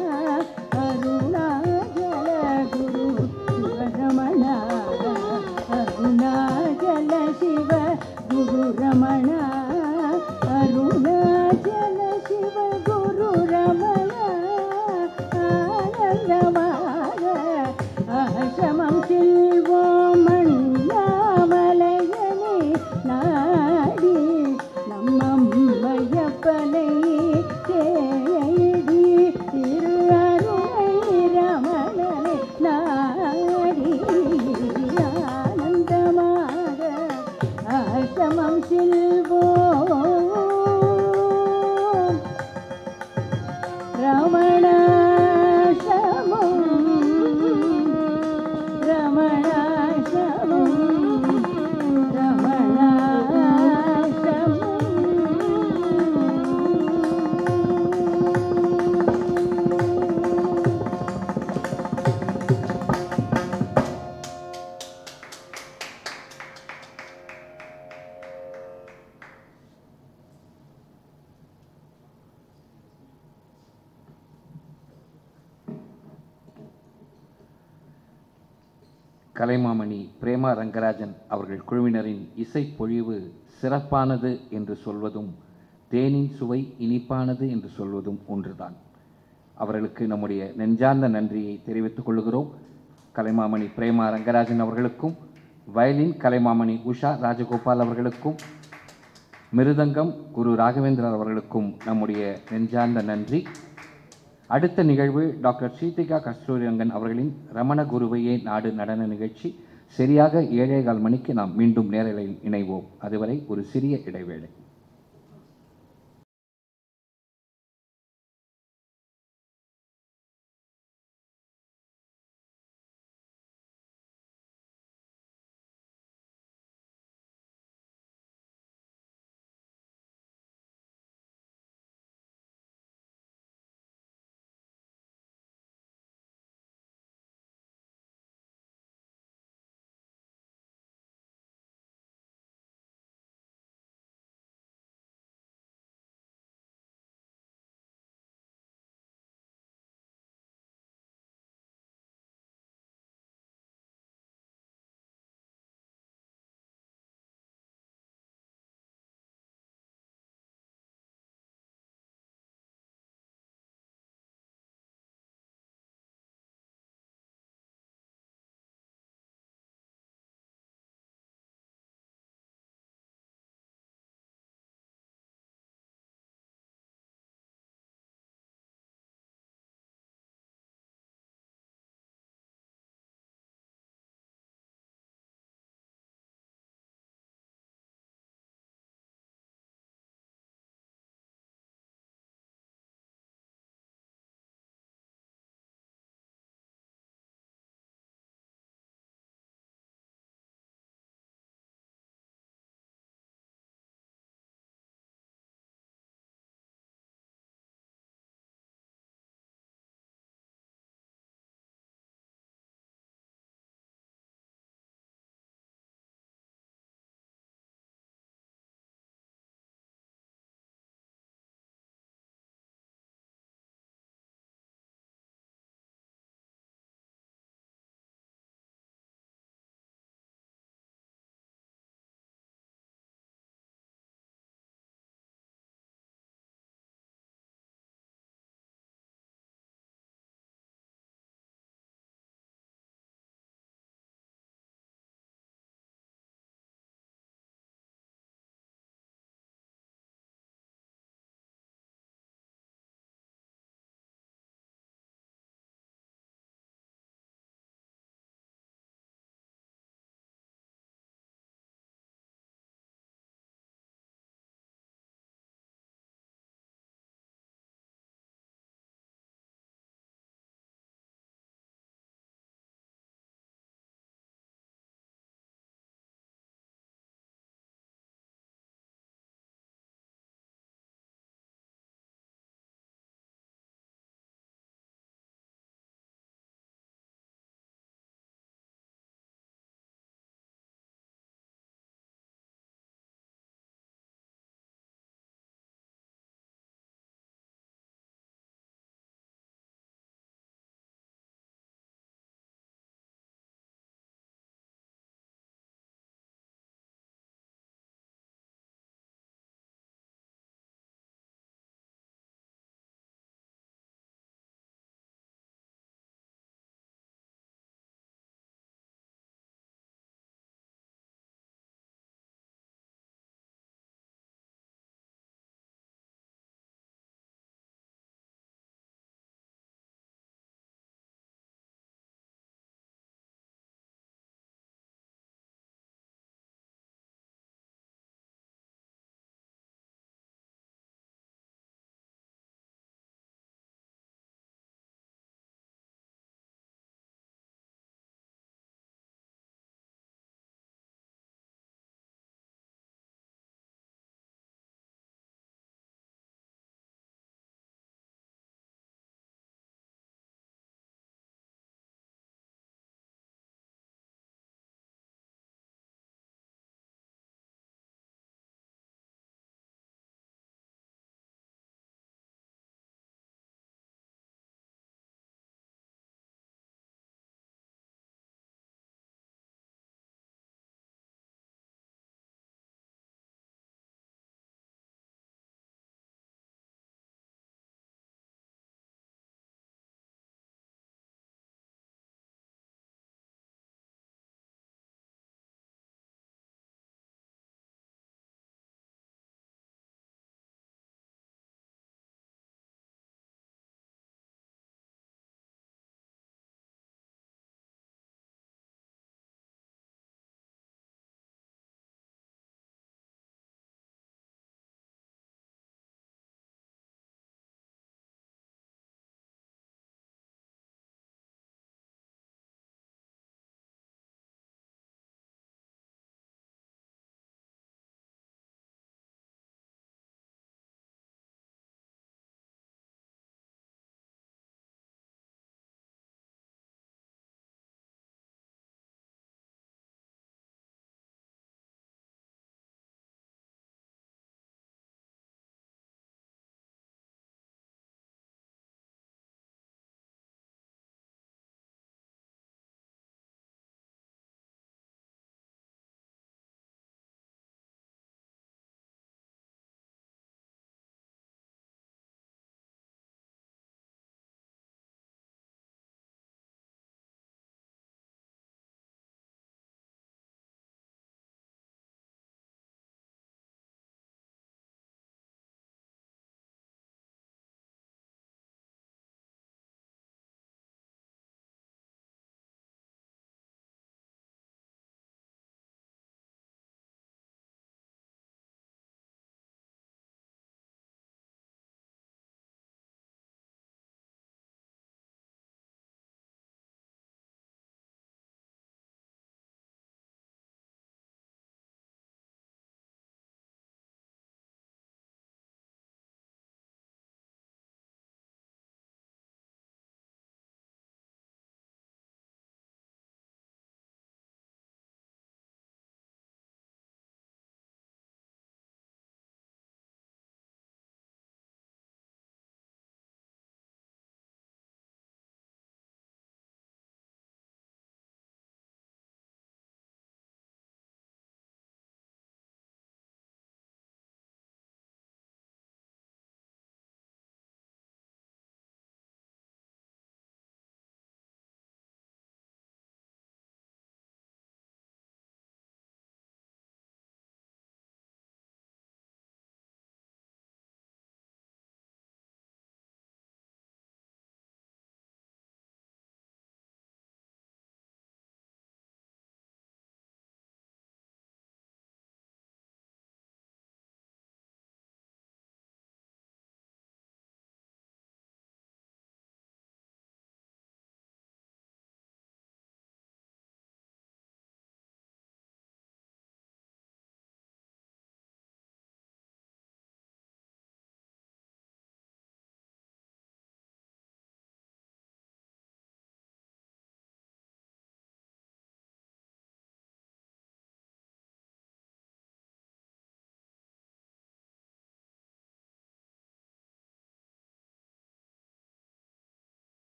[SPEAKER 2] அருணாச்சல குரு சிவரமணா. அருணாச்சல சிவ குரு ரமணா. அருணாச்சல சிவ குரு ரமணா. ஆனந்தமாக ஆசிரமம் செல்வோம் அண்ணாமலையனை நாடி நம்மம்மையப்பனை தேடி திருவருணை ரமணனை நாடி ஆனந்தமாக ஆசிரமம் செல்வோம். ரமணாசிரமம் ரமணாசிரமம்
[SPEAKER 1] கலைமாமணி பிரேமா ரங்கராஜன் அவர்கள் குழுவினரின் இசைப்பொழிவு சிறப்பானது என்று சொல்வதும் தேனின் சுவை இனிப்பானது என்று சொல்வதும் ஒன்றுதான். அவர்களுக்கு நம்முடைய நெஞ்சார்ந்த நன்றியை தெரிவித்துக் கொள்கிறோம். கலைமாமணி பிரேமா ரங்கராஜன் அவர்களுக்கும், வயலின் கலைமாமணி உஷா ராஜகோபால் அவர்களுக்கும், மிருதங்கம் குரு ராகவேந்திரர் அவர்களுக்கும் நம்முடைய நெஞ்சார்ந்த நன்றி. அடுத்த நிகழ்வு டாக்டர் ஸ்ரீதிகா கஸ்தூரிரங்கன் அவர்களின் ரமண குருவையே நாடு நடன நிகழ்ச்சி. சரியாக ஏழே கால் மணிக்கு நாம் மீண்டும் நேரலையில் இணைவோம். அதுவரை ஒரு சிறிய இடைவேளை.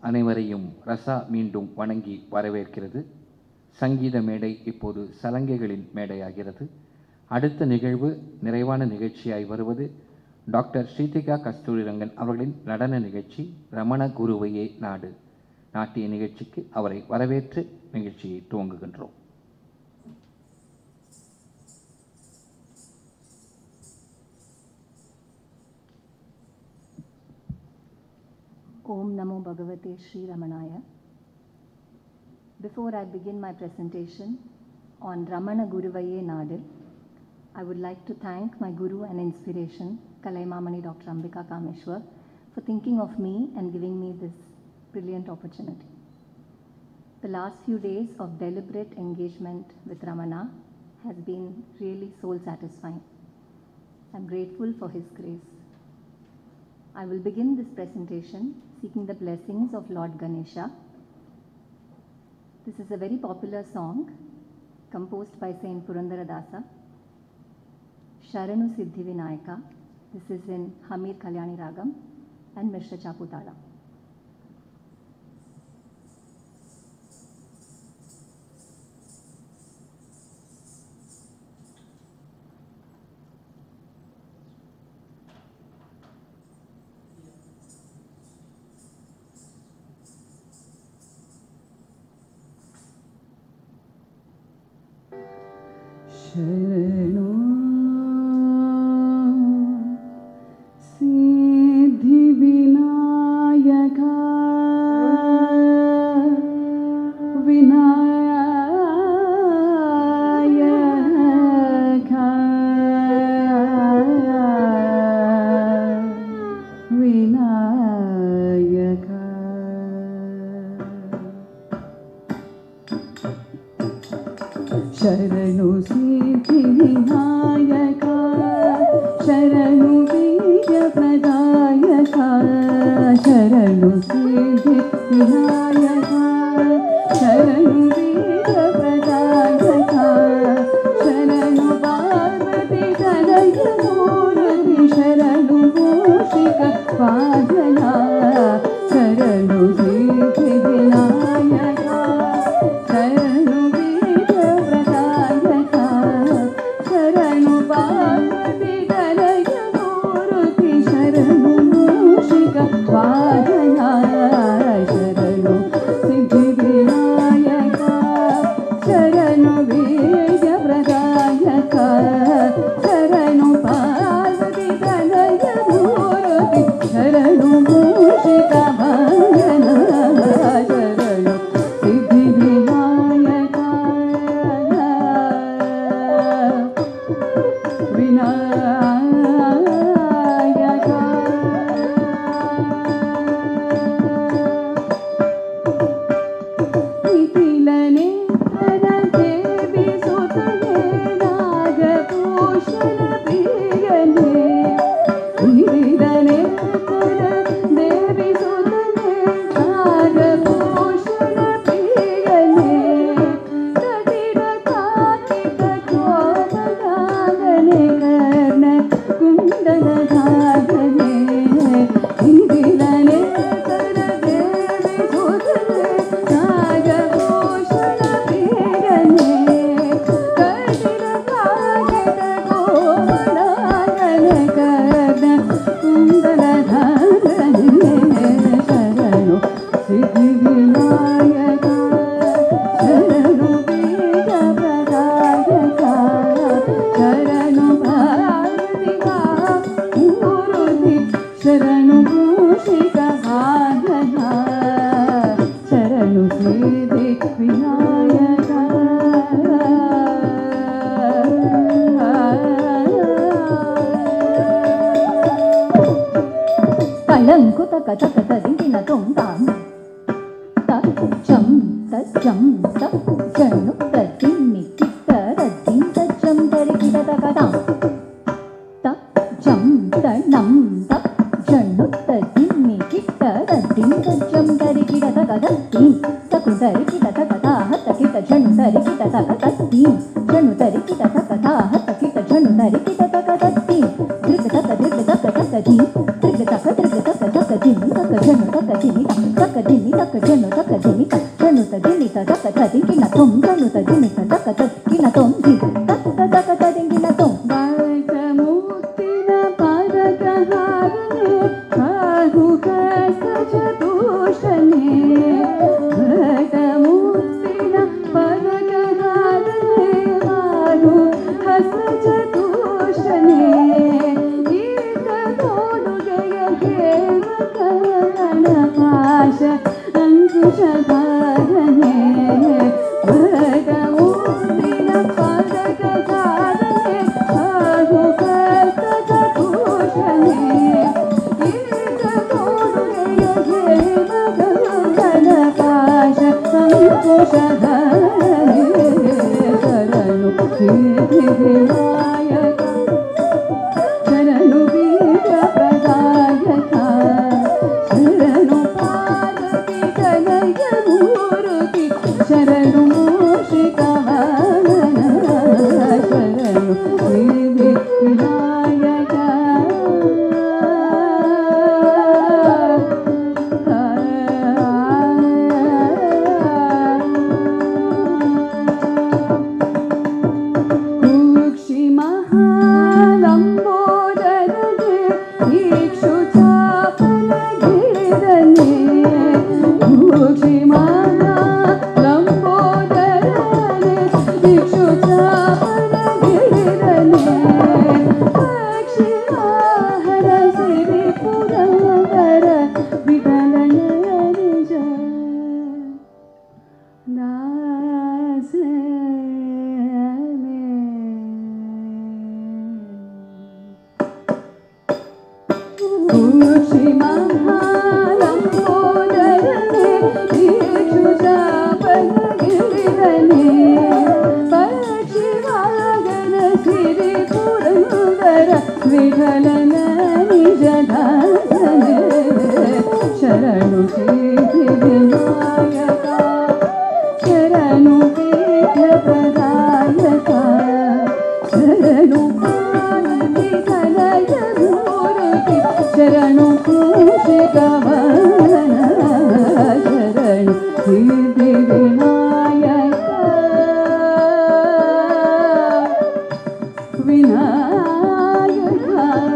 [SPEAKER 1] அனைவரையும் ரசா மீண்டும் வணங்கி வரவேற்கிறது. சங்கீத மேடை இப்போது சலங்கைகளின் மேடையாகிறது. அடுத்த நிகழ்வு நிறைவான நிகழ்ச்சியாய் வருவது டாக்டர் ஸ்ரீதிகா கஸ்தூரிரங்கன் அவர்களின் நடன நிகழ்ச்சி ரமண குருவையே நாடு. நாட்டிய நிகழ்ச்சிக்கு அவரை வரவேற்று நிகழ்ச்சியை துவங்குகின்றோம்.
[SPEAKER 3] Om Namo Bhagavate Sri Ramanaya. Before I begin my presentation on Ramana Guruvaye Nadu, I would like to thank my Guru and inspiration, Kalaimamani Doctor Ambika Kameshwar, for thinking of me and giving me this brilliant opportunity. The last few days of deliberate engagement with Ramana has been really soul satisfying. I'm grateful for his grace. I will begin this presentation seeking the blessings of Lord Ganesha. This is a very popular song composed by Saint Purandaradasa, Sharanu Siddhi Vinayaka. This is in Hamir Kalyani Ragam and Mishra Chaputala.
[SPEAKER 2] शरणो सिद्धि विनायका विनायका विनायका शरणो सिद्धि विनायका शरणु बीज प्रदायका शरणु सिद्धि विनायका शरणु बीज प्रदायका शरणु पार्वती तनय मूर्ति शरणु मूषिक वाहना शरणु सिद्धि विनायका शरणु बीज प्रदायका शरणु पार्वती तनय मूर्ति शरणु मूषिक वाहना शरणु सिद्धि विनायका शरणु बीज प्रदायका शरणु पार्वती तनय मूर्ति शरणु मूषिक वाहना शरणु सिद्धि विनायका विनायका निखिलने देवी सुतने नागभूषण प्रियने निखिलने देवी सुतने नागभूषण प्रियने कटिरकाकित कोमलागने कर्ण कुंडल धागने निखिलने देवी सुतने नागभूषण प्रियने कटिरकाकित कोमलागने कर्ण कुंडल धागने शरणु सिद्धि विनायका शरणु बीज प्रदायका शरणु पार्वतिका मूर्ति शरणु मूषिक वाहना शरणु सिद्धि विनायका कलंकुत कथक तदिन तुंगाम तच्चम तच्चम तच्चनु तदिनि कितरदिन तच्चम तरिकित तकदाम तच्चम तन्नम तच्चनु तदिनि कितरदिन तच्चम तरिकित तकदत्तिम तकुतरिकित तकदाह तकित जनु तरिकित तकदत्तिम जनु तरिकित तकदाह तकित जनु तरिकित तकदत्तिम दृग तक दृग तक तक दी दृग तक दृग तक तक दी ತಕ ಜನು ತಕ ದಿನಿತ ತಕ ದಿನಿ ತಕ ಜನು ತಕ ದಿನಿತ ಜನು ತ ದಿನಿತ ತಕ ತ ದಿಂಗಿನ ತೊಂ ಜನು ತ ದಿನಿತ ತಕ ತ ಕಿನ ತೊಂ ದಿ ತಕ ತ ತಕ ತ ದಿಂಗಿನ ತೊಂ ಬಾಳಕ ಮುಕ್ತಿನ ಪಾದಕ ಹಾರನೆ ಕಾಹು ಕಸ ಚತುಷನೆ ಬಾಳಕ ಮುಕ್ತಿನ ಪಾದಕ ಹಾರನೆ ಕಾಹು ಕಸ ಚತುಷನೆ ಈತ ತೋಡುಗೆಯ ಹೇಮಕರಣ ಪಾಶ ಅಂಕುಶ ಧಾರನೆ ಬಾಳಕ ಮುಕ್ತಿನ ಪಾದಕ ಹಾರನೆ ಕಾಹು ಕಸ ಚತುಷನೆ ಈತ ತೋಡುಗೆಯ ಹೇಮಕರಣ ಪಾಶ ಅಂಕುಶ ಧಾರನೆ ಶರಣು ವಿನಾಯಕ ಶರಣು ವೀರ ಪ್ರದಾಯಕ ಶರಣು ಪಾರ್ವತಿ ತನಯ ಮೂರುತಿ ಶರಣು ಮೂಷಿಕ ವಾಹನ ಶರಣು ವಿನಾಯಕ ಕೂಕ್ಷಿ ಮಹಾಲಂಬೋದರನೆ ಈಕ್ಷು ಚಾಪನ ಗಿಳಿದನೆ ಕೂಕ್ಷಿ ಮಹಾಲಂಬೋದರನೆ ಈಕ್ಷು ಚಾಪನ ಗಿಳಿದನೆ ಅಕ್ಷಿರಾಹರ ಸಿರಿ ಪುರಂದರ ವಿಠಲನ ನಿಜ ಕೂಕ್ಷಿ ಮಹಾಲಂಬೋದರನೆ ಈಕ್ಷು ಚಾಪನ ಗಿಳಿದನೆ ಪಕ್ಷಿವಾಗನ ಸಿರಿ ಪುರಂದರ ವಿಠಲನ ನಿಜ ದಾಸನೆ ಶರಣು ಸಿದ್ಧಿ ವಿನಾಯಕ ಶರಣು ಪೀಠ ಪ್ರದಾಯಕ ಶರಣು ಪಾರ್ವತಿ ತನಯ ಮೂರುತಿ ಶರಣು ಕೂಷಿಕ ವಾಹನ ಶರಣು ಸಿದ್ಧಿ Vinayaka Vinayaka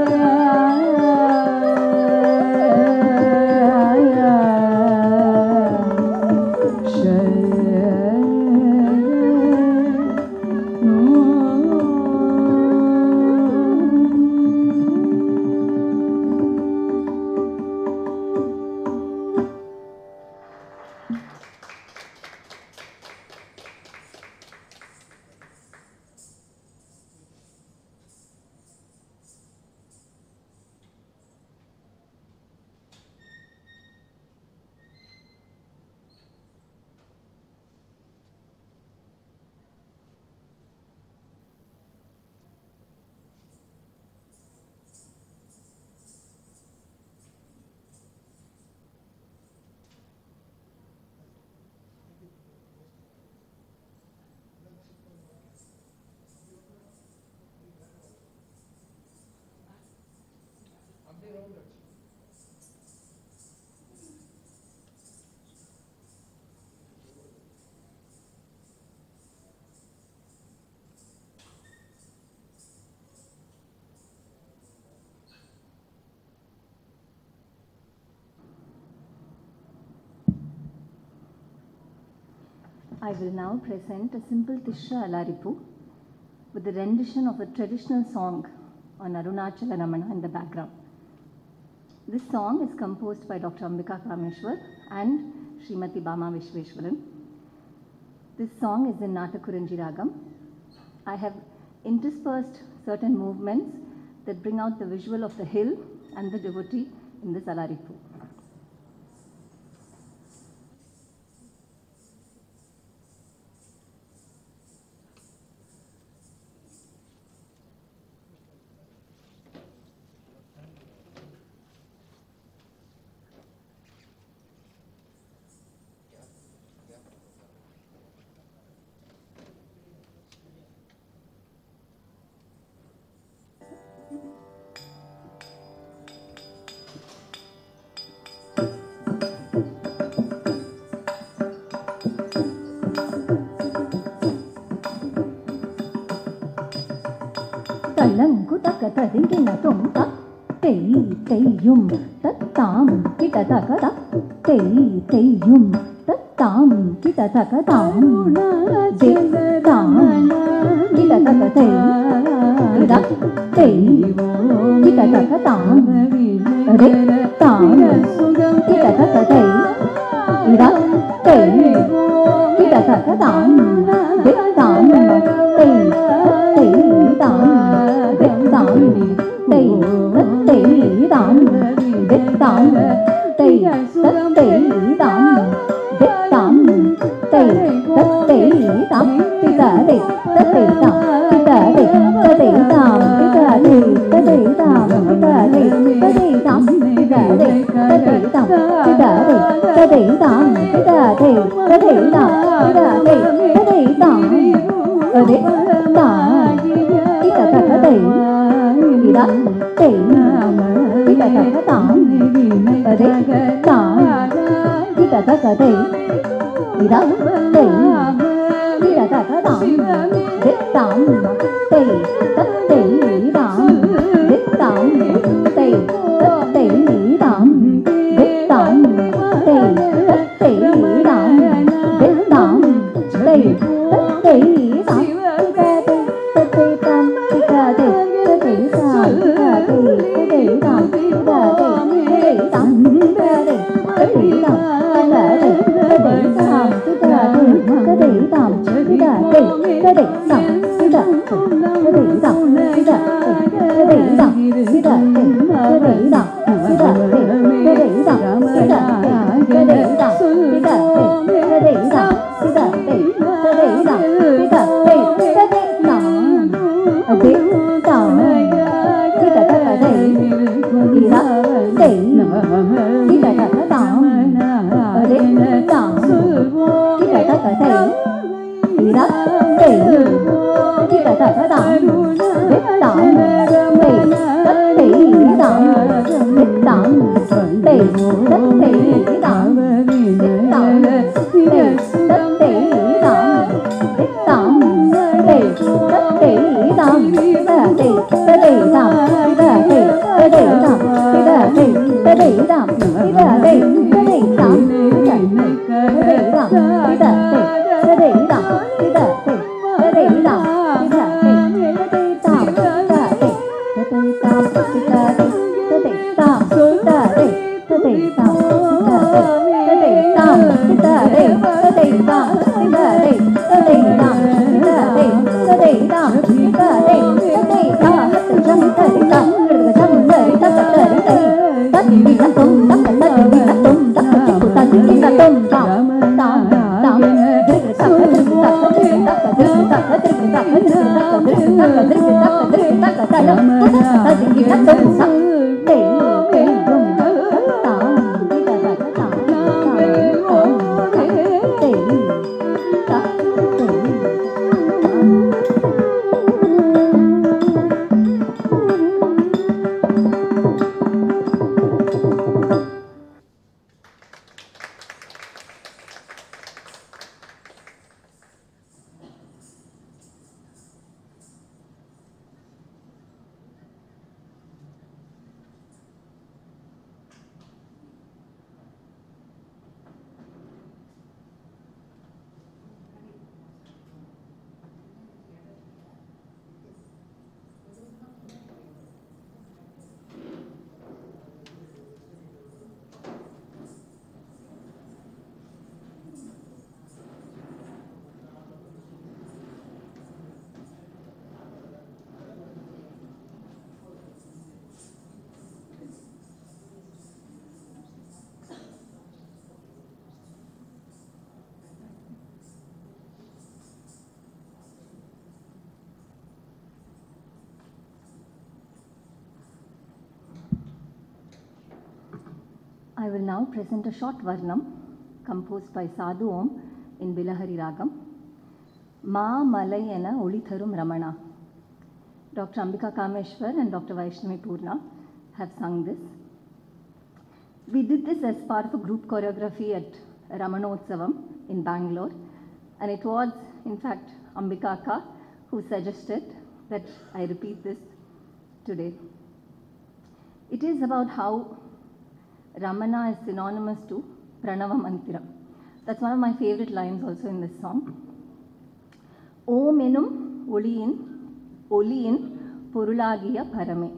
[SPEAKER 3] I will now present a simple Tishra Alaripu with the rendition of a traditional song on Arunachala Ramana in the background. This song is composed by Doctor Ambika Kameshwar and Srimati Bama Vishweshwaran. This song is in Natakuranji Ragam. I have interspersed certain movements that bring out the visual of the hill and the devotee in this Alaripu. தக்க ததிங்கின தும் த தெய் தெய்யும் தத்தாம் கிட்ட தக்க த தெய் தெய்யும் தத்தாம் கிட்ட தக்க தாம் தே தாம் கிட்ட தக்க தெய் இத தெய் கிட்ட தக்க தாம் ரே தாம் கிட்ட தக்க தெய் இத தெய் கிட்ட தக்க தாம் தே தாம் தெய் தெய் தாம் தே தாம் தெய் தெய் தாம் தே தாம் தெய் தெய் தாம் தே தாம் தெய் தெய் தாம் தித தெய் தெய் தாம் தித தெய் தெய் தாம் தித தெய் தெய் தாம் தித தெய் தெய் தாம் தித தெய் தெய் தாம் தித தெய் தெய் தாம் தித தெய் தெய் தாம் தித தெய் தெய் தாம் அதே தாம் தித தக தெய் இத தெய் தித தக தாம் அதே தாம் தித தக தெய் இத தெய் தித தக தாம் தே தாம் தெய் தெய் தாம் தே தாம் தெய் தெய் தாம் தே தாம் தெய் தெய் தாம் தே தாம் தெய் தெய் தாம் தெய் தாம் தித தெய் தெய் தாம் தித தெய் தாம் தித தெய் தாம் தித தெய் தெய் தாம் தித தெய் தாம் தித தெய் தாம் தித தெய் தெய் தாம் தித தெய் தாம் தித தெய் தாம் தித தெய் தாம் தித தெய் தாம் தித தெய் தாம் தித தெய் தாம் தித தெய் தெய் தாம் தித தெய் தெய் தாம் அதே தாம் தித தக தெய் இத தெய் தித தக தாம் அதே தாம் தித தக தெய் இத தெய் தித தக தாம் தே தாம் தெய் தெய் தாம் தே தாம் தெய் தெய் தாம் தே தாம் தெய் தெய் தாம் தே தாம் தெய் தெய் தாம் தித தெய் தெய் தாம் தித தெய் தெய் தாம் தித தெய் தெய் தாம் தித தெய் தெய் தாம் தித தெய் தாம் தித தெய் தெய் தாம் தித தெய் தெய் தாம் தித தெய் தாம் தித தெய் தெய் தாம் தித தெய் தெய் தாம் தித தெய் தெய் தாம் தித தெய் தாம் தித தெய் தெய் தாம் தித தெய் தெய் தாம் தித தெய் தெய் தாம் தித தெய் தெய் தாம் ஜம் தரி தாம் கிடக ஜம் தரி தக தரி தரி ததி வின தும் தக ததி வின தும் தக திக்கு ததி வின தும் தாம் தாம் தாம் கிடக தக திக்கு தக திக்கு தக திக்கு தக திக்கு தக திக்கு தக திக்கு தக திக்கு தக தக ததி வின தும் தாம் தெய் தெய் தும் தாம் தித தக தாம் தாம் தெய் தக தெய் I will now present a short Varnam composed by Sadhu Om in Bilahari Ragam. Ma Malayana Olitharum Ramana. Doctor Ambika Kameshwar and Doctor Vaishnavi Purna have sung this. We did this as part of a group choreography at Ramanotsavam in Bangalore, and it was in fact Ambika Akka who suggested that I repeat this today. It is about how Ramana is synonymous to Pranava Mantra. That's one of my favorite lines also in this song. Om enum oliyin oliyin porulagiya parame.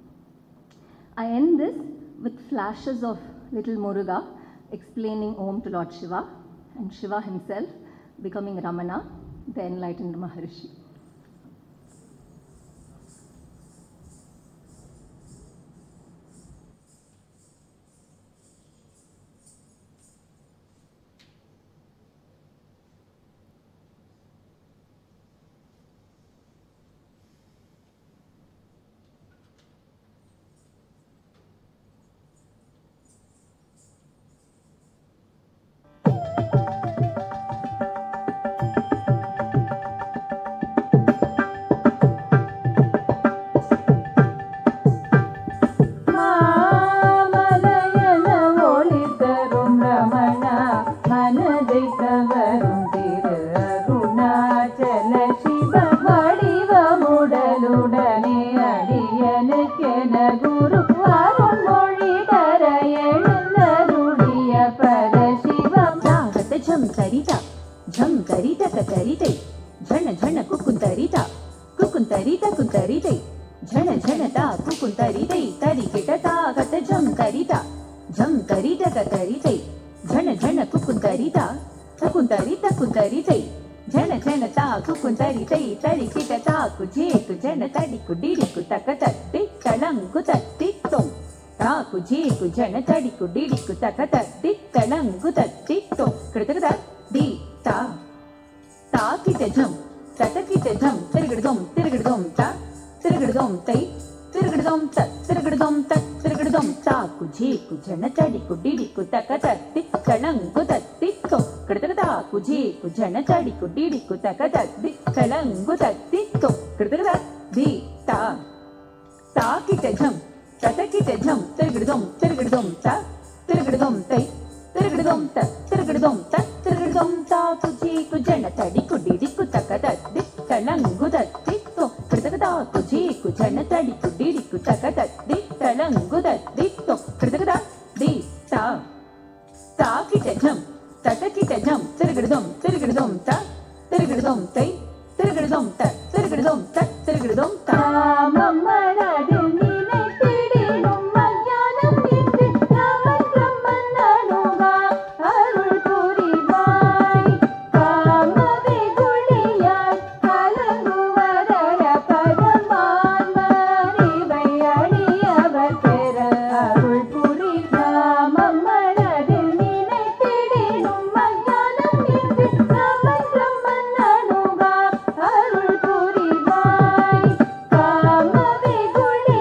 [SPEAKER 3] I end this with flashes of little Muruga explaining Om to Lord Shiva and Shiva himself becoming Ramana, the enlightened Maharishi.
[SPEAKER 2] Come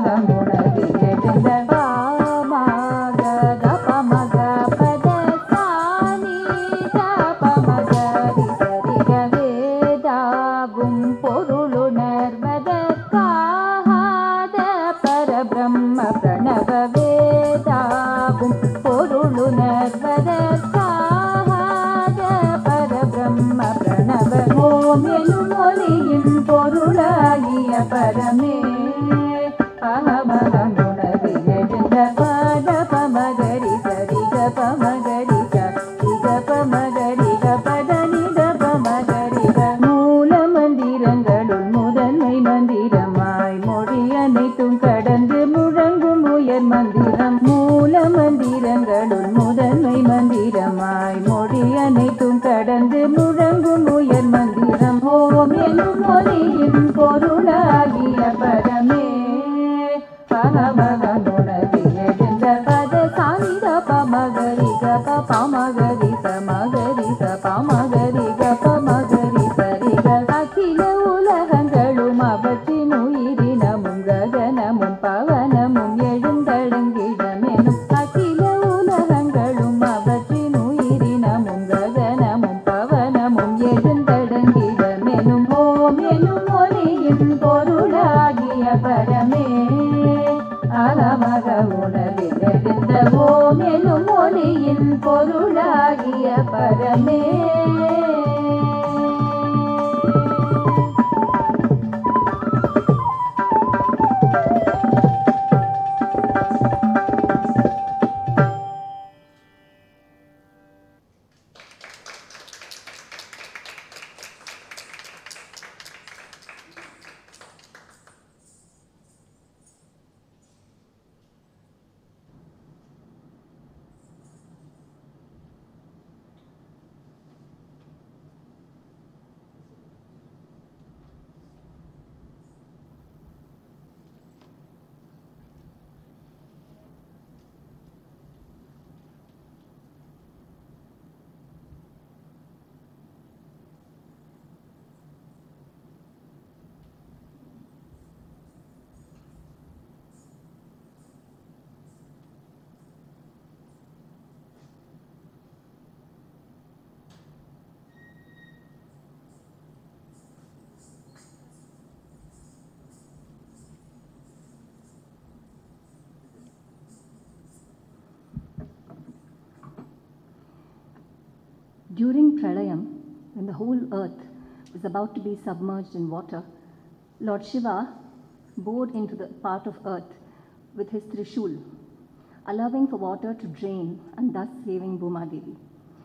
[SPEAKER 3] During Pralayam, when the whole earth was about to be submerged in water, Lord Shiva bored into the part of earth with his Trishul, allowing for water to drain and thus saving Bhumadevi.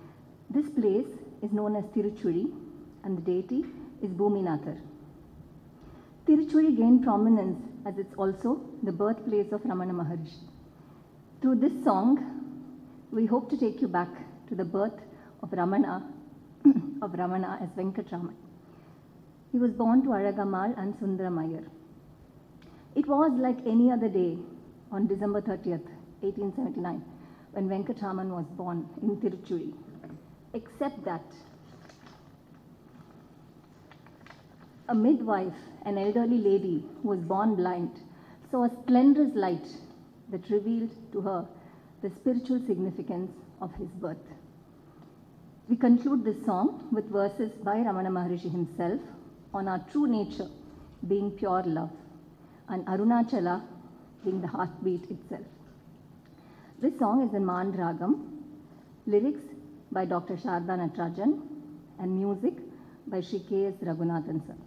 [SPEAKER 3] This place is known as Tiruchuri, and the deity is Bhuminathar. Tiruchuri gained prominence as it's also the birthplace of Ramana Maharshi. Through this song, we hope to take you back to the birth of Ramana, of Ramana as Venkatraman. He was born to Azhagamal and Sundaram. It was like any other day on December thirtieth, eighteen seventy-nine, when Venkatraman was born in Tiruchuri, except that a midwife, an elderly lady who was born blind, saw a splendorous light that revealed to her the spiritual significance of his birth. We conclude this song with verses by Ramana Maharshi himself on our true nature being pure love and Arunachala being the heartbeat itself. This song is in Mandragam, lyrics by Doctor Sharda Natarajan and music by Shri K S Raghunathan sir.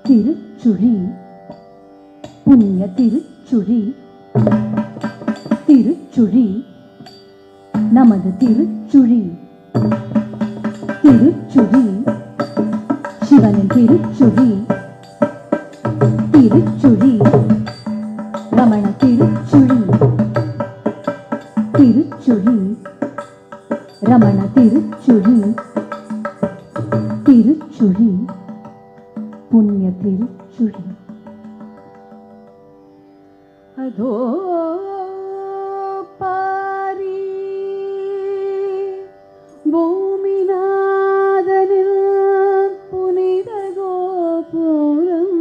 [SPEAKER 2] Tiruchuli புண்ணிய திருச்சுழி திருச்சுழி நமது திருச்சுழி திருச்சுழி சிவனின் திருச்சுழி திருச்சுழி ரமண திருச்சுழி திருச்சுழி ரமண திருச்சுழி திருச்சுழி புண்ணிய திருச்சுழி அதோ பாரி பூமிநாதனில் புனித கோபுரம்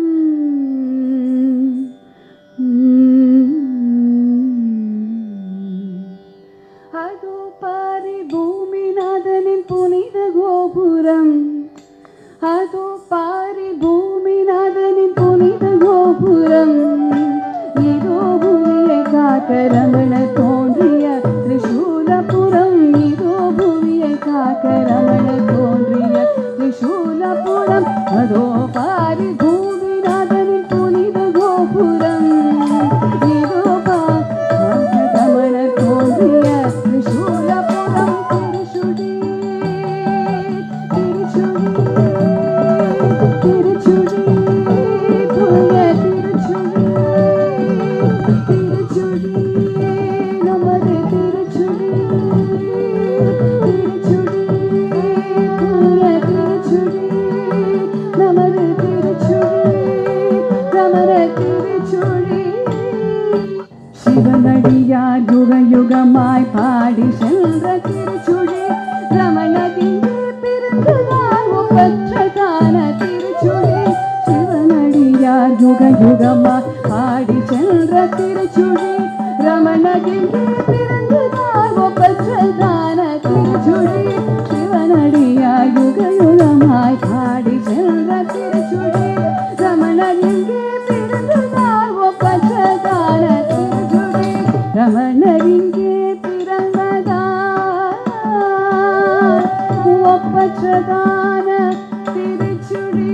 [SPEAKER 2] அதோ பாரி பூமிநாதனின் புனித கோபுரம் அதோ பாரி பூமிநாதனின் புனித கோபுரம் இதோ பூமியை காக்க ரமண தோன்றிய திரிசூலபுரம் இதோ பூமியை காக்க ரமண தோன்றிய திரிசூலபுரம் அதோ பாரி பூமிநாதனின் புனித கோபுரம் இதோ பாக்க ரமண தோன்றிய திரிசூலபுரம் திருச்சுழி திருச்சுழி திருச்சுழி திருச்சுழி நமது திருச்சுழி திருச்சுழி புண்ணிய திருச்சுழி நமது திருச்சுழி ரமண திருச்சுழி சிவனடியார் யுக யுகமாய் பாடி சென்ற திருச்சுழி ரமணகிங்கே பிறந்ததால் ஒப்பற்றதான திருச்சுழி சிவனடியார் யுக யுகமாய் பாடி சென்ற திருச்சுழி ரமணகிங்கே பிறந்ததால் ஒப்பற்றதான திருச்சுழி சிவனடியார் யுக யுகமாய் பாடி சென்ற திருச்சுழி ரமணகிங்கே பிறந்ததால் ஒப்பற்றதான திருச்சுழி ரமணகிங்கே பிறந்ததால் ஒப்பற்றதான திருச்சுழி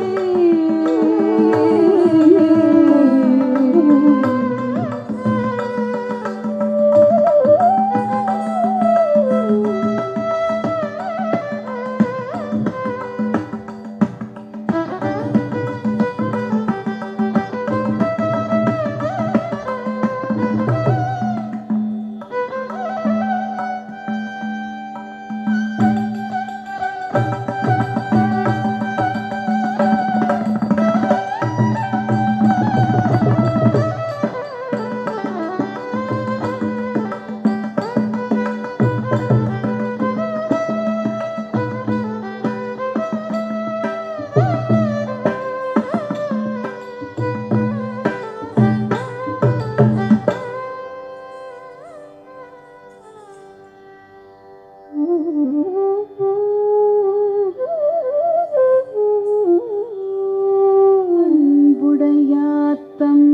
[SPEAKER 2] அன்புடையாத்தம்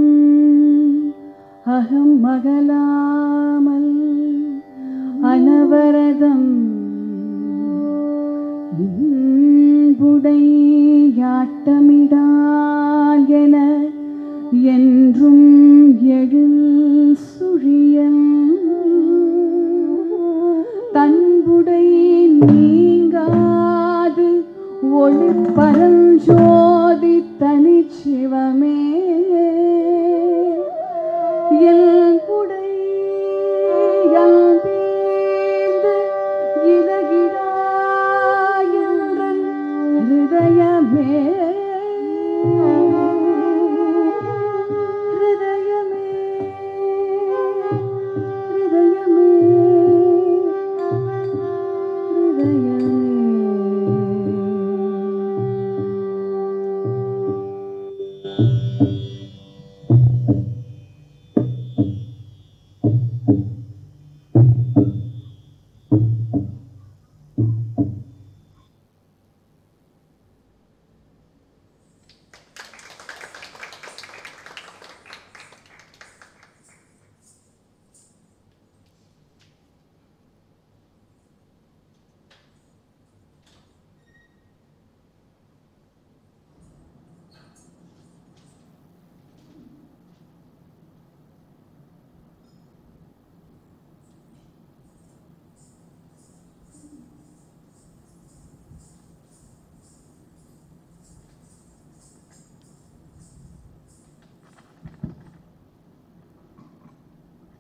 [SPEAKER 2] அகம் மகளாமல் அனவரதம் இன்புடையாட்டமிடால் என என்றும் எழில் சுழியன் தன்புடை நீங்காது ஒளி பரஞ்சோதி தனிச்சிவமே எல்புடை யல்பீந்து இலகிடாயன்றன் ஹிருதயமே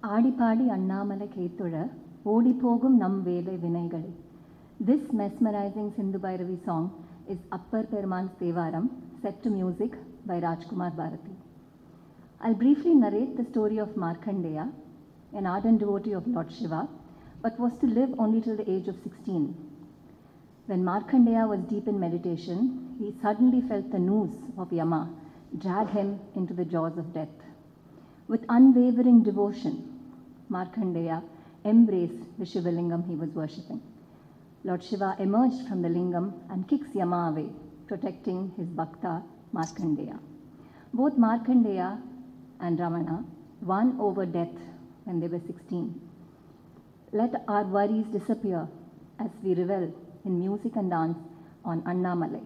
[SPEAKER 3] ஆடிப்பாடி அண்ணாமலை கைத்தொழ ஓடிப்போகும் நம் வேலை வினைகளே. This mesmerizing Sindhu Bhairavi song is Appar Peruman's Devaram, set to music by Rajkumar Bharati. I'll briefly narrate the story of Markandeya, an ardent devotee of Lord Shiva, but was to live only till the age of sixteen. When Markandeya was deep in meditation, he suddenly felt the noose of Yama drag him into the jaws of death. With unwavering devotion, Markandeya embraced the Shivalingam he was worshipping. Lord Shiva emerged from the lingam and kicks Yama away, protecting his bhakta Markandeya. Both Markandeya and Ramana won over death when they were sixteen. Let our worries disappear as we revel in music and dance on Annamalai.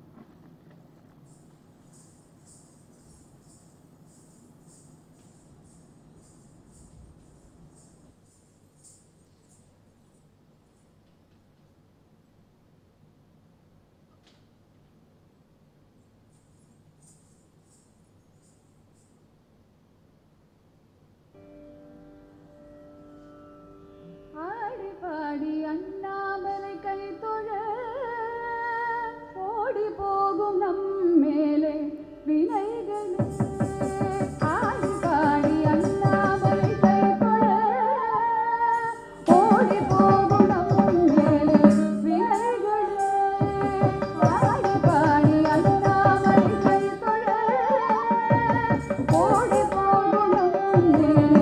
[SPEAKER 2] பாடி அண்ணாமலை கை தொழ ஓடி போகும் நம் மேலே வினைகளே. ஆடி பாடி அண்ணாமலை கை தொழ ஓடி போகும் நம் மேலே வினைகளே. ஆடி பாடி அண்ணாமலை கை தொழ ஓடி போகும் நம் மேலே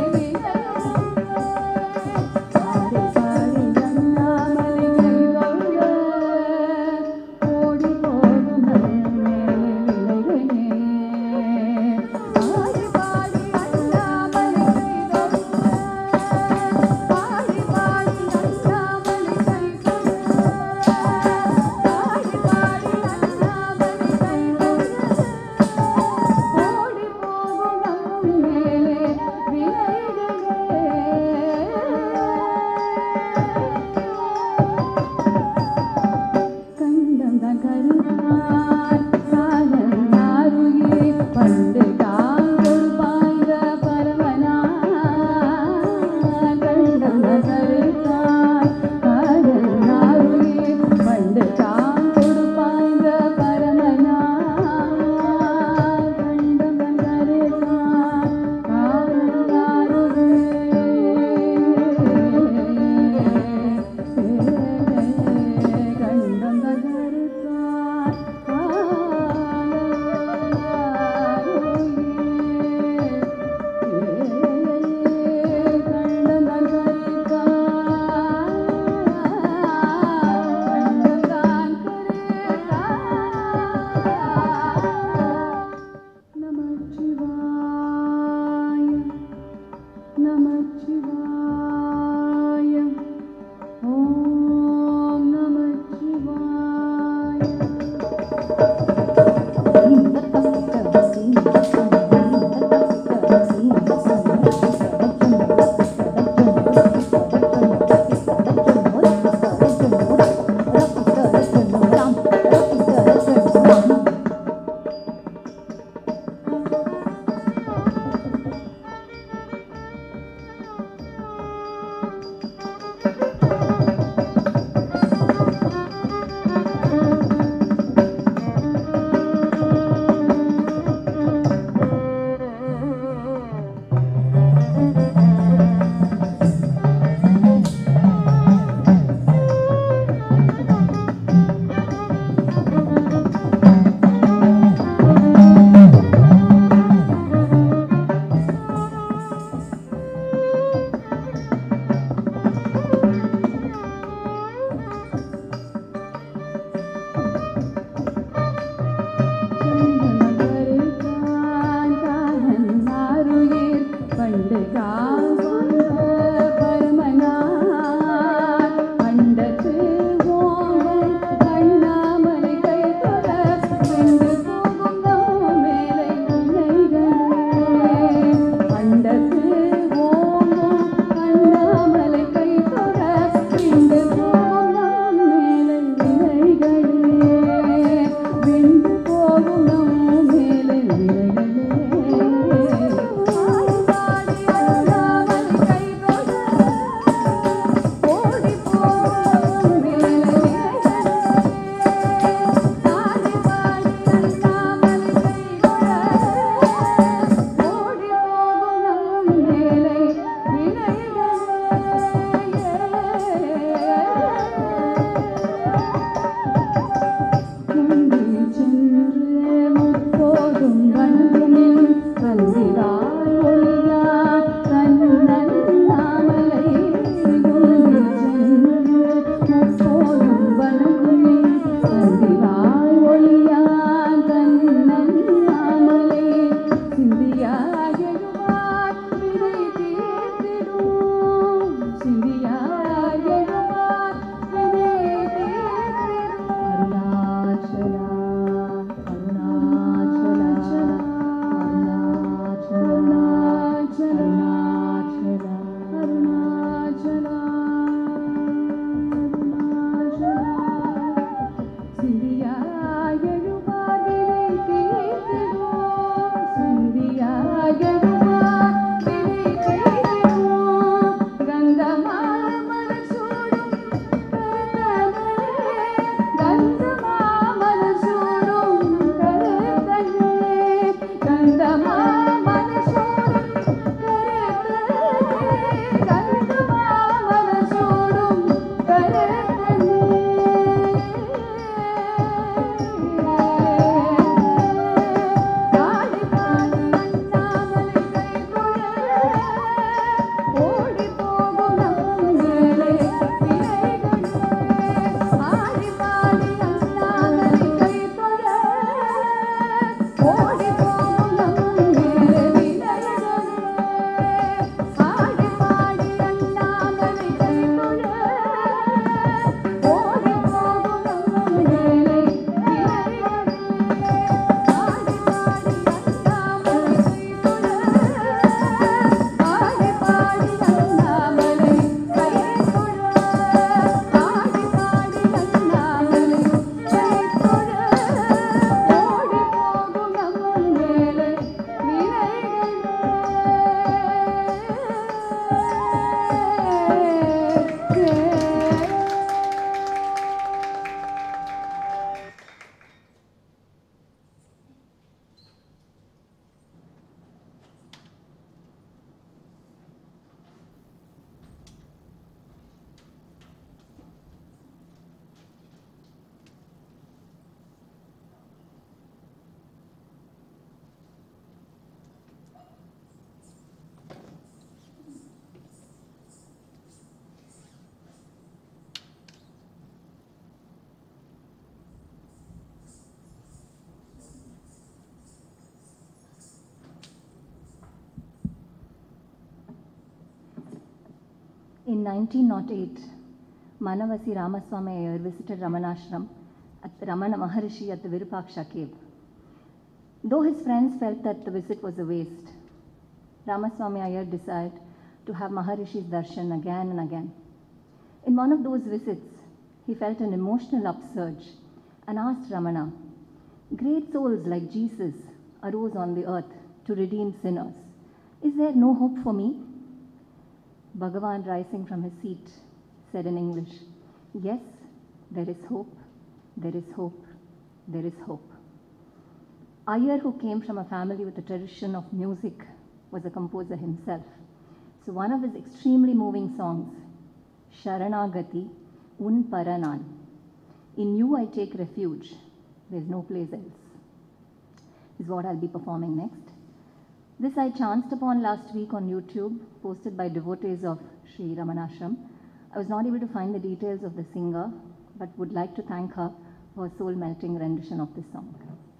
[SPEAKER 3] In nineteen oh eight, Manavasi Ramaswamy Iyer visited Ramanashram at Ramana Maharishi at the Virupaksha cave. Though his friends felt that the visit was a waste, Ramaswamy Iyer decided to have Maharishi's darshan again and again. In one of those visits, he felt an emotional upsurge and asked Ramana, "Great souls like Jesus arose on the earth to redeem sinners. Is there no hope for me?" Bhagavan, rising from his seat, said in English, "Yes, there is hope, there is hope, there is hope." Iyer, who came from a family with a tradition of music, was a composer himself. So one of his extremely moving songs, Sharanagati Un Paranan, "In you I take refuge, there's no place else," is what I'll be performing next. This I chanced upon last week on YouTube, posted by devotees of Sri Ramanashram. I was not able to find the details of the singer, but would like to thank her for her soul-melting rendition of this song.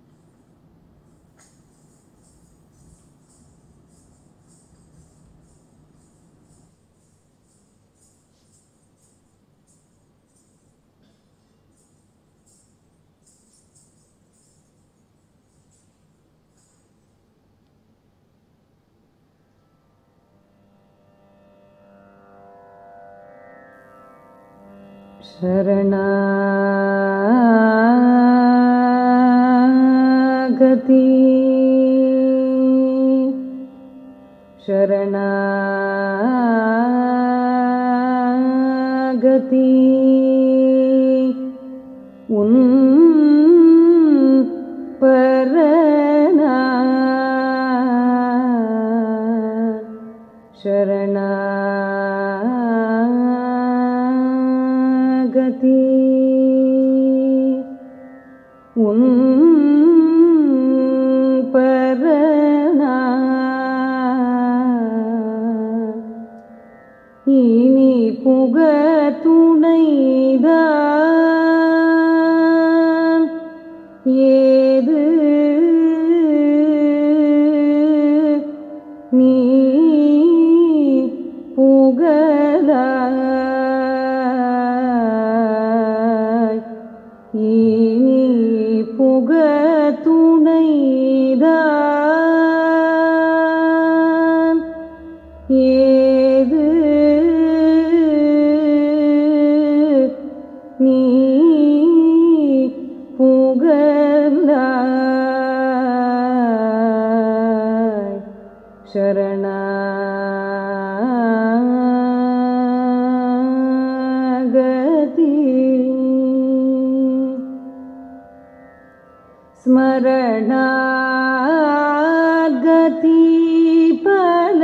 [SPEAKER 2] शरणागति शरणागति उन परना शरणा उन परना इनी पुगतुணைதான் ஏது நீ புகழா புகத்துணைதான் ஏது நீ புகழாய் शरणागति स्मरणागति फल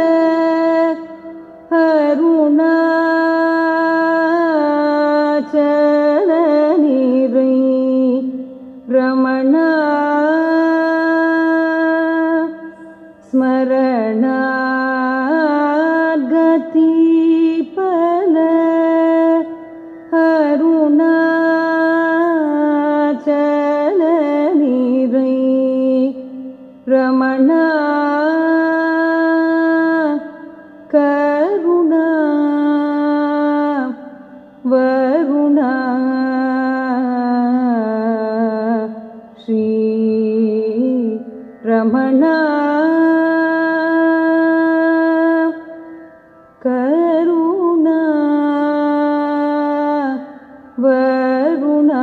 [SPEAKER 2] अरुणाचल निरै रमणा स्मरणागति फल अरुणाचल रमणा करुणा वरुणा श्री रमणा करुणा वरुणा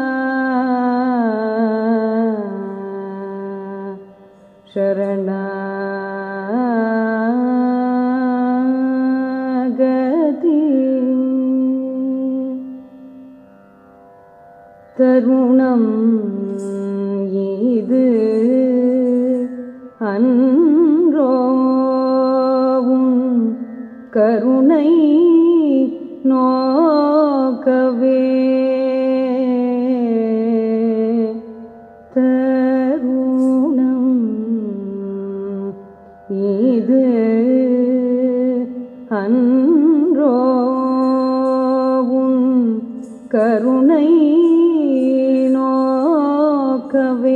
[SPEAKER 2] शरणागति तरुणं இது அன்றோவும் கருணை நோக்கவே இது அன்றோவும் கருணை நோக்கவே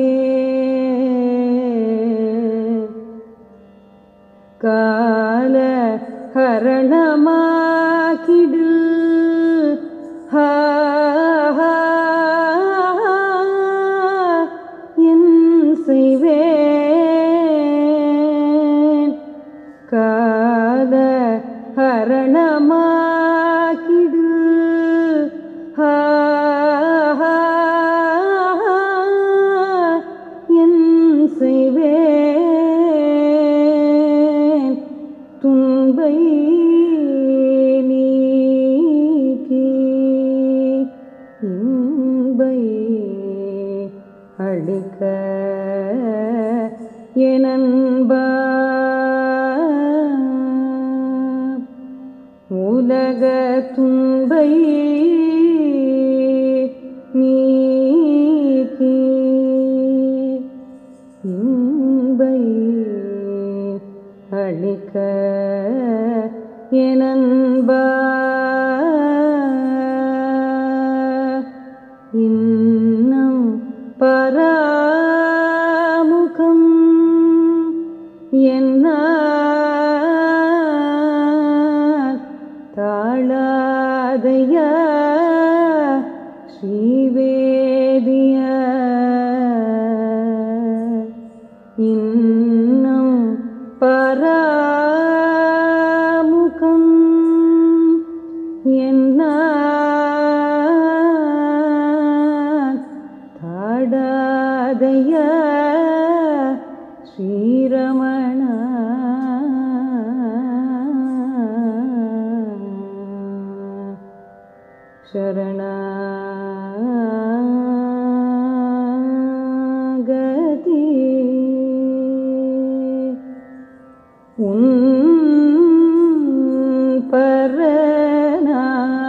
[SPEAKER 2] கால ஹரணமாய் ஹா ஹா என் செய்வேன் காத ஹரணமாக்கிடு ஹா ஹா என் செய்வேன் துன்பை நீக்கி இன்பை அளிக்க எனன்பா உலக துன்பை நீக்கி இன்பை அளிக்க எனன்பா இன்னம் பராமுகம் என்ன தாழாதையா ஸ்ரீவேதிய இன்னம் பராமுகம் என்ன தாடாதையா ஸ்ரீரமண சரணாகதி உன் பரணா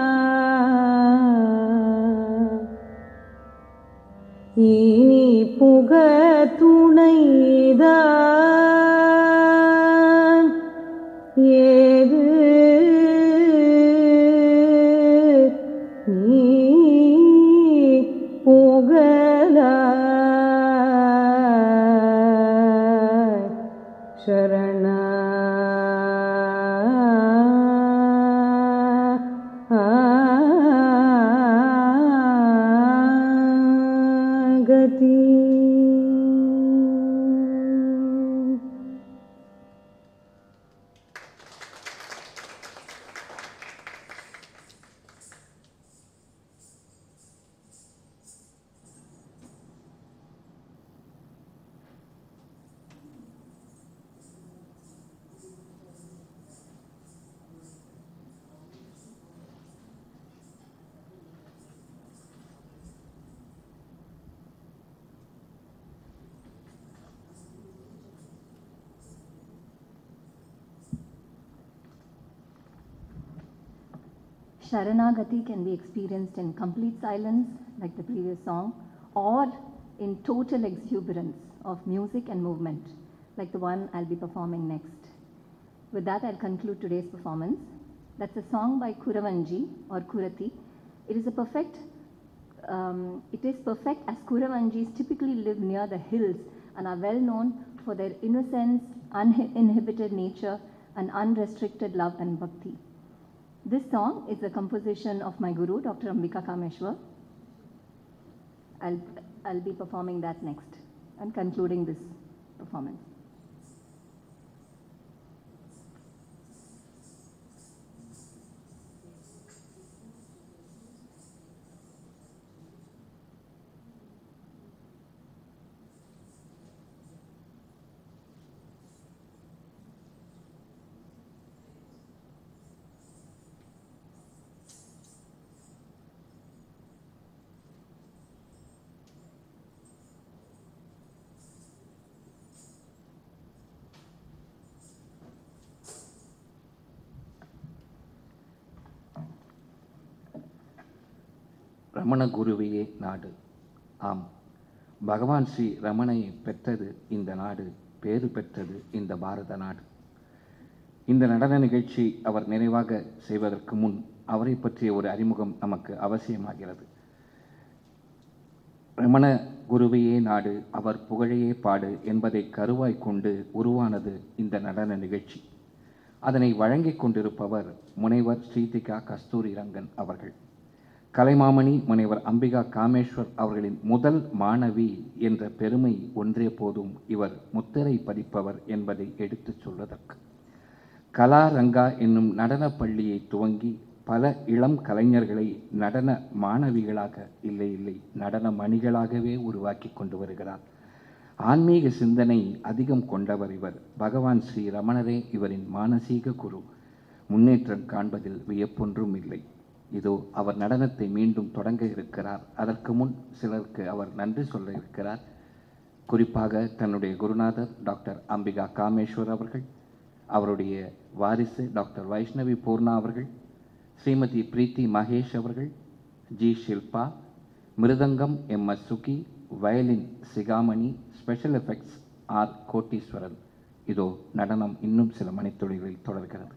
[SPEAKER 2] இனி புக துணைதான் ஏது நீ புகழாய் சரணாகதி
[SPEAKER 3] Sharanagati can be experienced in complete silence, like the previous song, or in total exuberance of music and movement, like the one I'll be performing next. With that, I'll conclude today's performance. That's a song by Kuravanji or Kurati. It is a perfect, um, it is perfect as Kuravanjis typically live near the hills and are well known for their innocence, uninhibited nature, and unrestricted love and bhakti. This song is a composition of my guru, Doctor Ambika Kameshwar. I'll, I'll be performing that next and concluding this performance.
[SPEAKER 1] Ramana குருவையே நாடு. ஆம், பகவான் ஸ்ரீ ரமணையை பெற்றது இந்த நாடு, பேறு பெற்றது இந்த பாரத நாடு. இந்த நடன நிகழ்ச்சி அவர் நினைவாக செய்வதற்கு முன் அவரை பற்றிய ஒரு அறிமுகம் நமக்கு அவசியமாகிறது. ரமண குருவையே நாடு, அவர் புகழையே பாடு என்பதை கருவாய் கொண்டு உருவானது இந்த நடன நிகழ்ச்சி. அதனை வழங்கிக் கொண்டிருப்பவர் முனைவர் ஸ்ரீதிகா கஸ்தூரி ரங்கன் அவர்கள். கலைமாமணி முனைவர் அம்பிகா காமேஸ்வர் அவர்களின் முதல் மாணவி என்ற பெருமை ஒன்றே போதும் இவர் முத்திரை பதிப்பவர் என்பதை எடுத்துச் சொல்வதற்கு. கலாரங்கா என்னும் நடனப் பள்ளியை துவங்கி பல இளம் கலைஞர்களை நடன மாணவிகளாக இல்லை இல்லை நடன மணிகளாகவே உருவாக்கி கொண்டு வருகிறார். ஆன்மீக சிந்தனை அதிகம் கொண்டவர் இவர். பகவான் ஸ்ரீ ரமணரே இவரின் மானசீக குரு. முன்னேற்றம் காண்பதில் வியப்பொன்றும் இல்லை. இதோ அவர் நடனத்தை மீண்டும் தொடங்க இருக்கிறார். அதற்கு முன் சிலருக்கு அவர் நன்றி சொல்ல இருக்கிறார். குறிப்பாக தன்னுடைய குருநாதர் டாக்டர் அம்பிகா காமேஸ்வர் அவர்கள், அவருடைய வாரிசு டாக்டர் வைஷ்ணவி பூர்ணா அவர்கள், ஸ்ரீமதி பிரீத்தி மகேஷ் அவர்கள், G Shilpa, mridangam M S Suki, violin Sikamani, special effects R Kotteeswaran. இதோ நடனம் இன்னும் சில மணித்துளிகளில் தொடர்கிறது.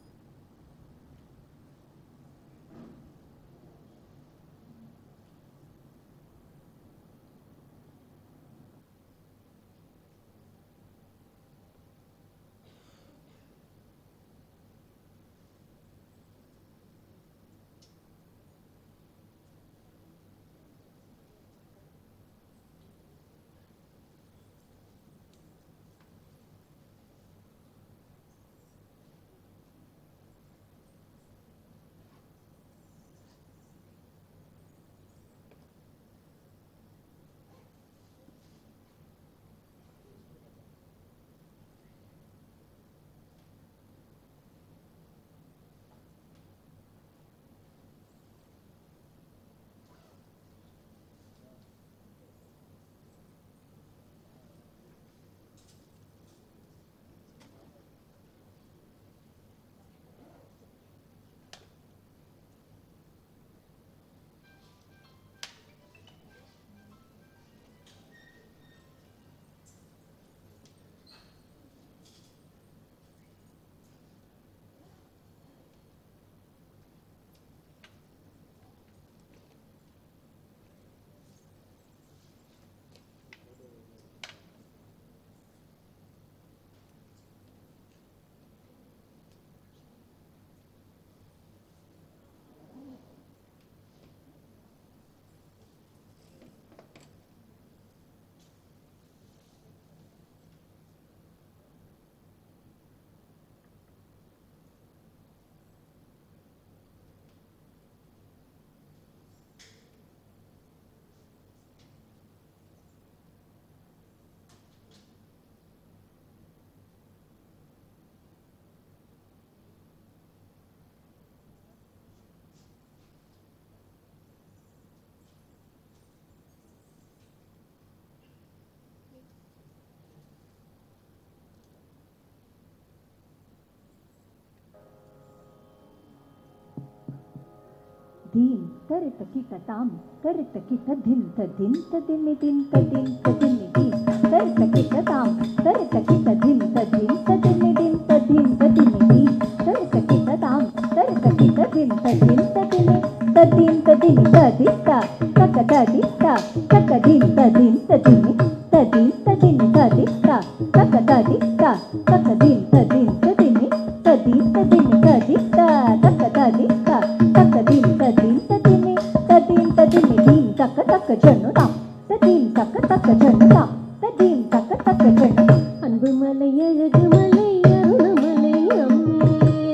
[SPEAKER 2] Din tarita kita tam tarita kita din ta din ta din din ta din ta din din tarita kita tam tarita kita din ta din ta din din ta din ta din din tarita kita tam tarita kita din ta din ta din ta din ta din ta din ta taka ta din ta taka din ta din ta din ta din ta din ta din ta taka ta din ta taka din ta din ta din ta din ta din ta din ta taka ta din ta taka din ta din ta din ta din ta din din taka taka jannu tam ta din taka taka jannu tam ta din taka taka jannu அன்பு மலை அழகு மலை அருணமலை அம்மே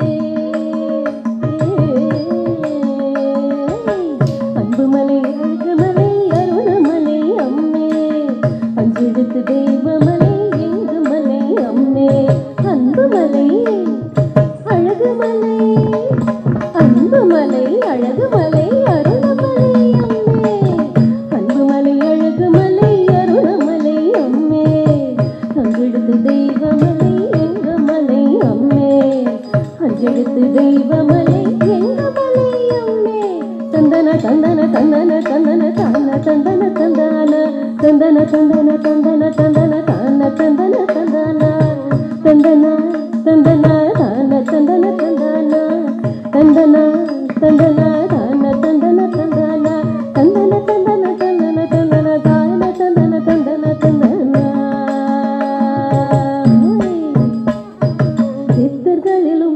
[SPEAKER 2] அன்பு மலை அழகு மலை அருணமலை அம்மே அஞ்செழுத்து தெய்வமலை எங்கு மலை அம்மே அன்பு மலை அழகு மலை அன்பு மலை அழகு மலை அருணமலை அம்மே அன்பு மலை அழகு மலை அருணமலை அம்மே அஞ்செழுத்து தெய்வமலை எங்க மலை அம்மே அஞ்செழுத்து தெய்வமலை எங்க மலை அம்மே தந்தன தந்தன தந்தன தந்தன தான தந்தன தந்தான தந்தன தந்தன தந்தன தந்தன தான தந்தன தந்தான தந்தன தந்தன தான தந்தன தந்தான தந்தன தந்தன தான தந்தன தந்தான தந்தன தந்தன தந்தன தந்தன தான தந்தன தந்தன தந்தன சித்தர்களில்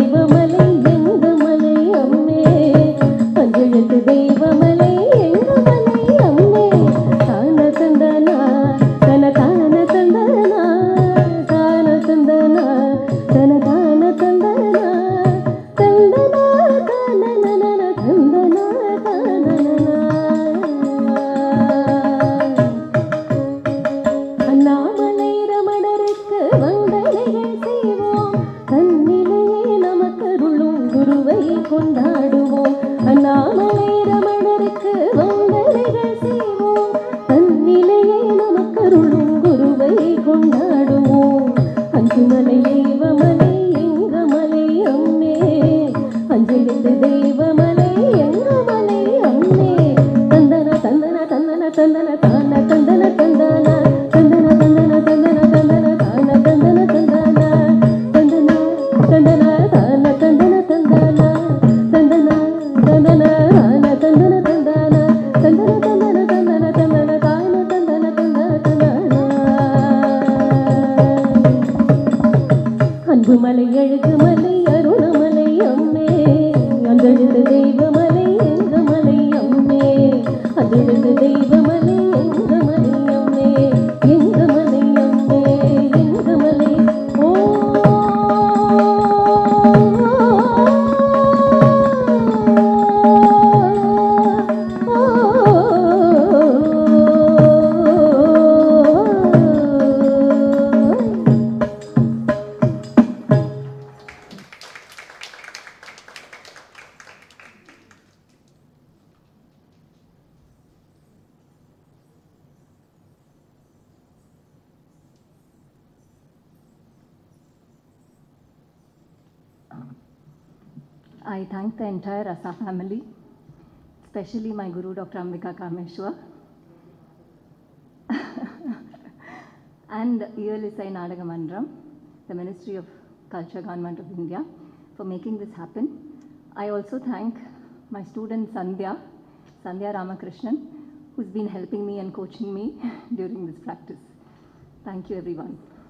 [SPEAKER 2] தெய்வமலை எங்க மலை அம்மே அஞ்செழுத்து தெய்வமலை எங்க மலை அம்மே தான தந்தனா தன தான தந்தனா தான தந்தனா தன தான தந்தனா தந்தனா தானனன தந்தனா தானனனா அண்ணாமலை ரமணருக்கு வந்தனைகள் செய்வோம் தன்னிலையே நமக்கருளும் குருவை கொண்டாடுவோம் அண்ணாமலை ரமணருக்கு வந்தனைகள் செய்வோம் தன்னிலையே நமக்கருளும் குருவை கொண்டாடுவோம் அஞ்சுமலை தெய்வமலை எங்க மலை அம்மே அஞ்செழுத்து தெய்வமலை எங்க மலை அம்மே தந்தன தந்தன தந்தன தந்தன தான தந்தன தந்தன தந்தன தந்தன தந்தன தந்தன தான தந்தன தந்தன தந்தன தந்தன தான தந்தன தந்தன தந்தன தந்தன தான தந்தன தந்தன தந்தன தந்தன தந்தன தந்தன தான தந்தன தந்தன அன்புமலை அழகுமலை அருணமலை அம்மே அந்தெழுத்து தெய்வமலை எங்க மலை அம்மே அந்தெழுத்து தெய்வமலை எங்க மலை அம்மே எங்க மலை அம்மே எங்க மலை ஓ
[SPEAKER 3] I thank the entire Rasa family, especially my Guru Doctor Ambika Kameshwar and E L S I Nadagamandram, the Ministry of Culture, Government of India, for making this happen. I also thank my student Sandhya, Sandhya Ramakrishnan, who's been helping me and coaching me during this practice. Thank you, everyone.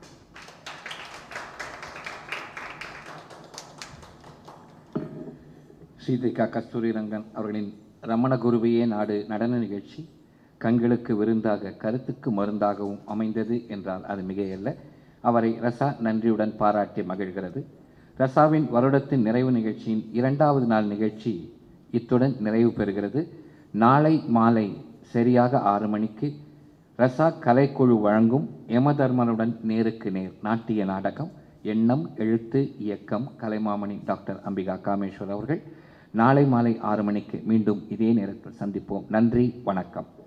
[SPEAKER 1] ஸ்ரீதிகா கஸ்தூரி ரங்கன் அவர்களின் ரமண குருவையே நாடு நடன நிகழ்ச்சி கண்களுக்கு விருந்தாக கருத்துக்கு மருந்தாகவும் அமைந்தது என்றால் அது மிகையல்ல. அவரை ரசா நன்றியுடன் பாராட்டி மகிழ்கிறது. ரசாவின் வருடத்தின் நிறைவு நிகழ்ச்சியின் இரண்டாவது நாள் நிகழ்ச்சி இத்துடன் நிறைவு பெறுகிறது. நாளை மாலை சரியாக ஆறு மணிக்கு ரசா கலைக்குழு வழங்கும் யமதர்மனுடன் நேருக்கு நேர் நாட்டிய நாடகம் எண்ணம் எழுத்து இயக்கம் கலைமாமணி டாக்டர் அம்பிகா காமேஸ்வர் அவர்கள் நாளை மாலை ஆறு மணிக்கு மீண்டும் இதே நேரத்தில் சந்திப்போம். நன்றி, வணக்கம்.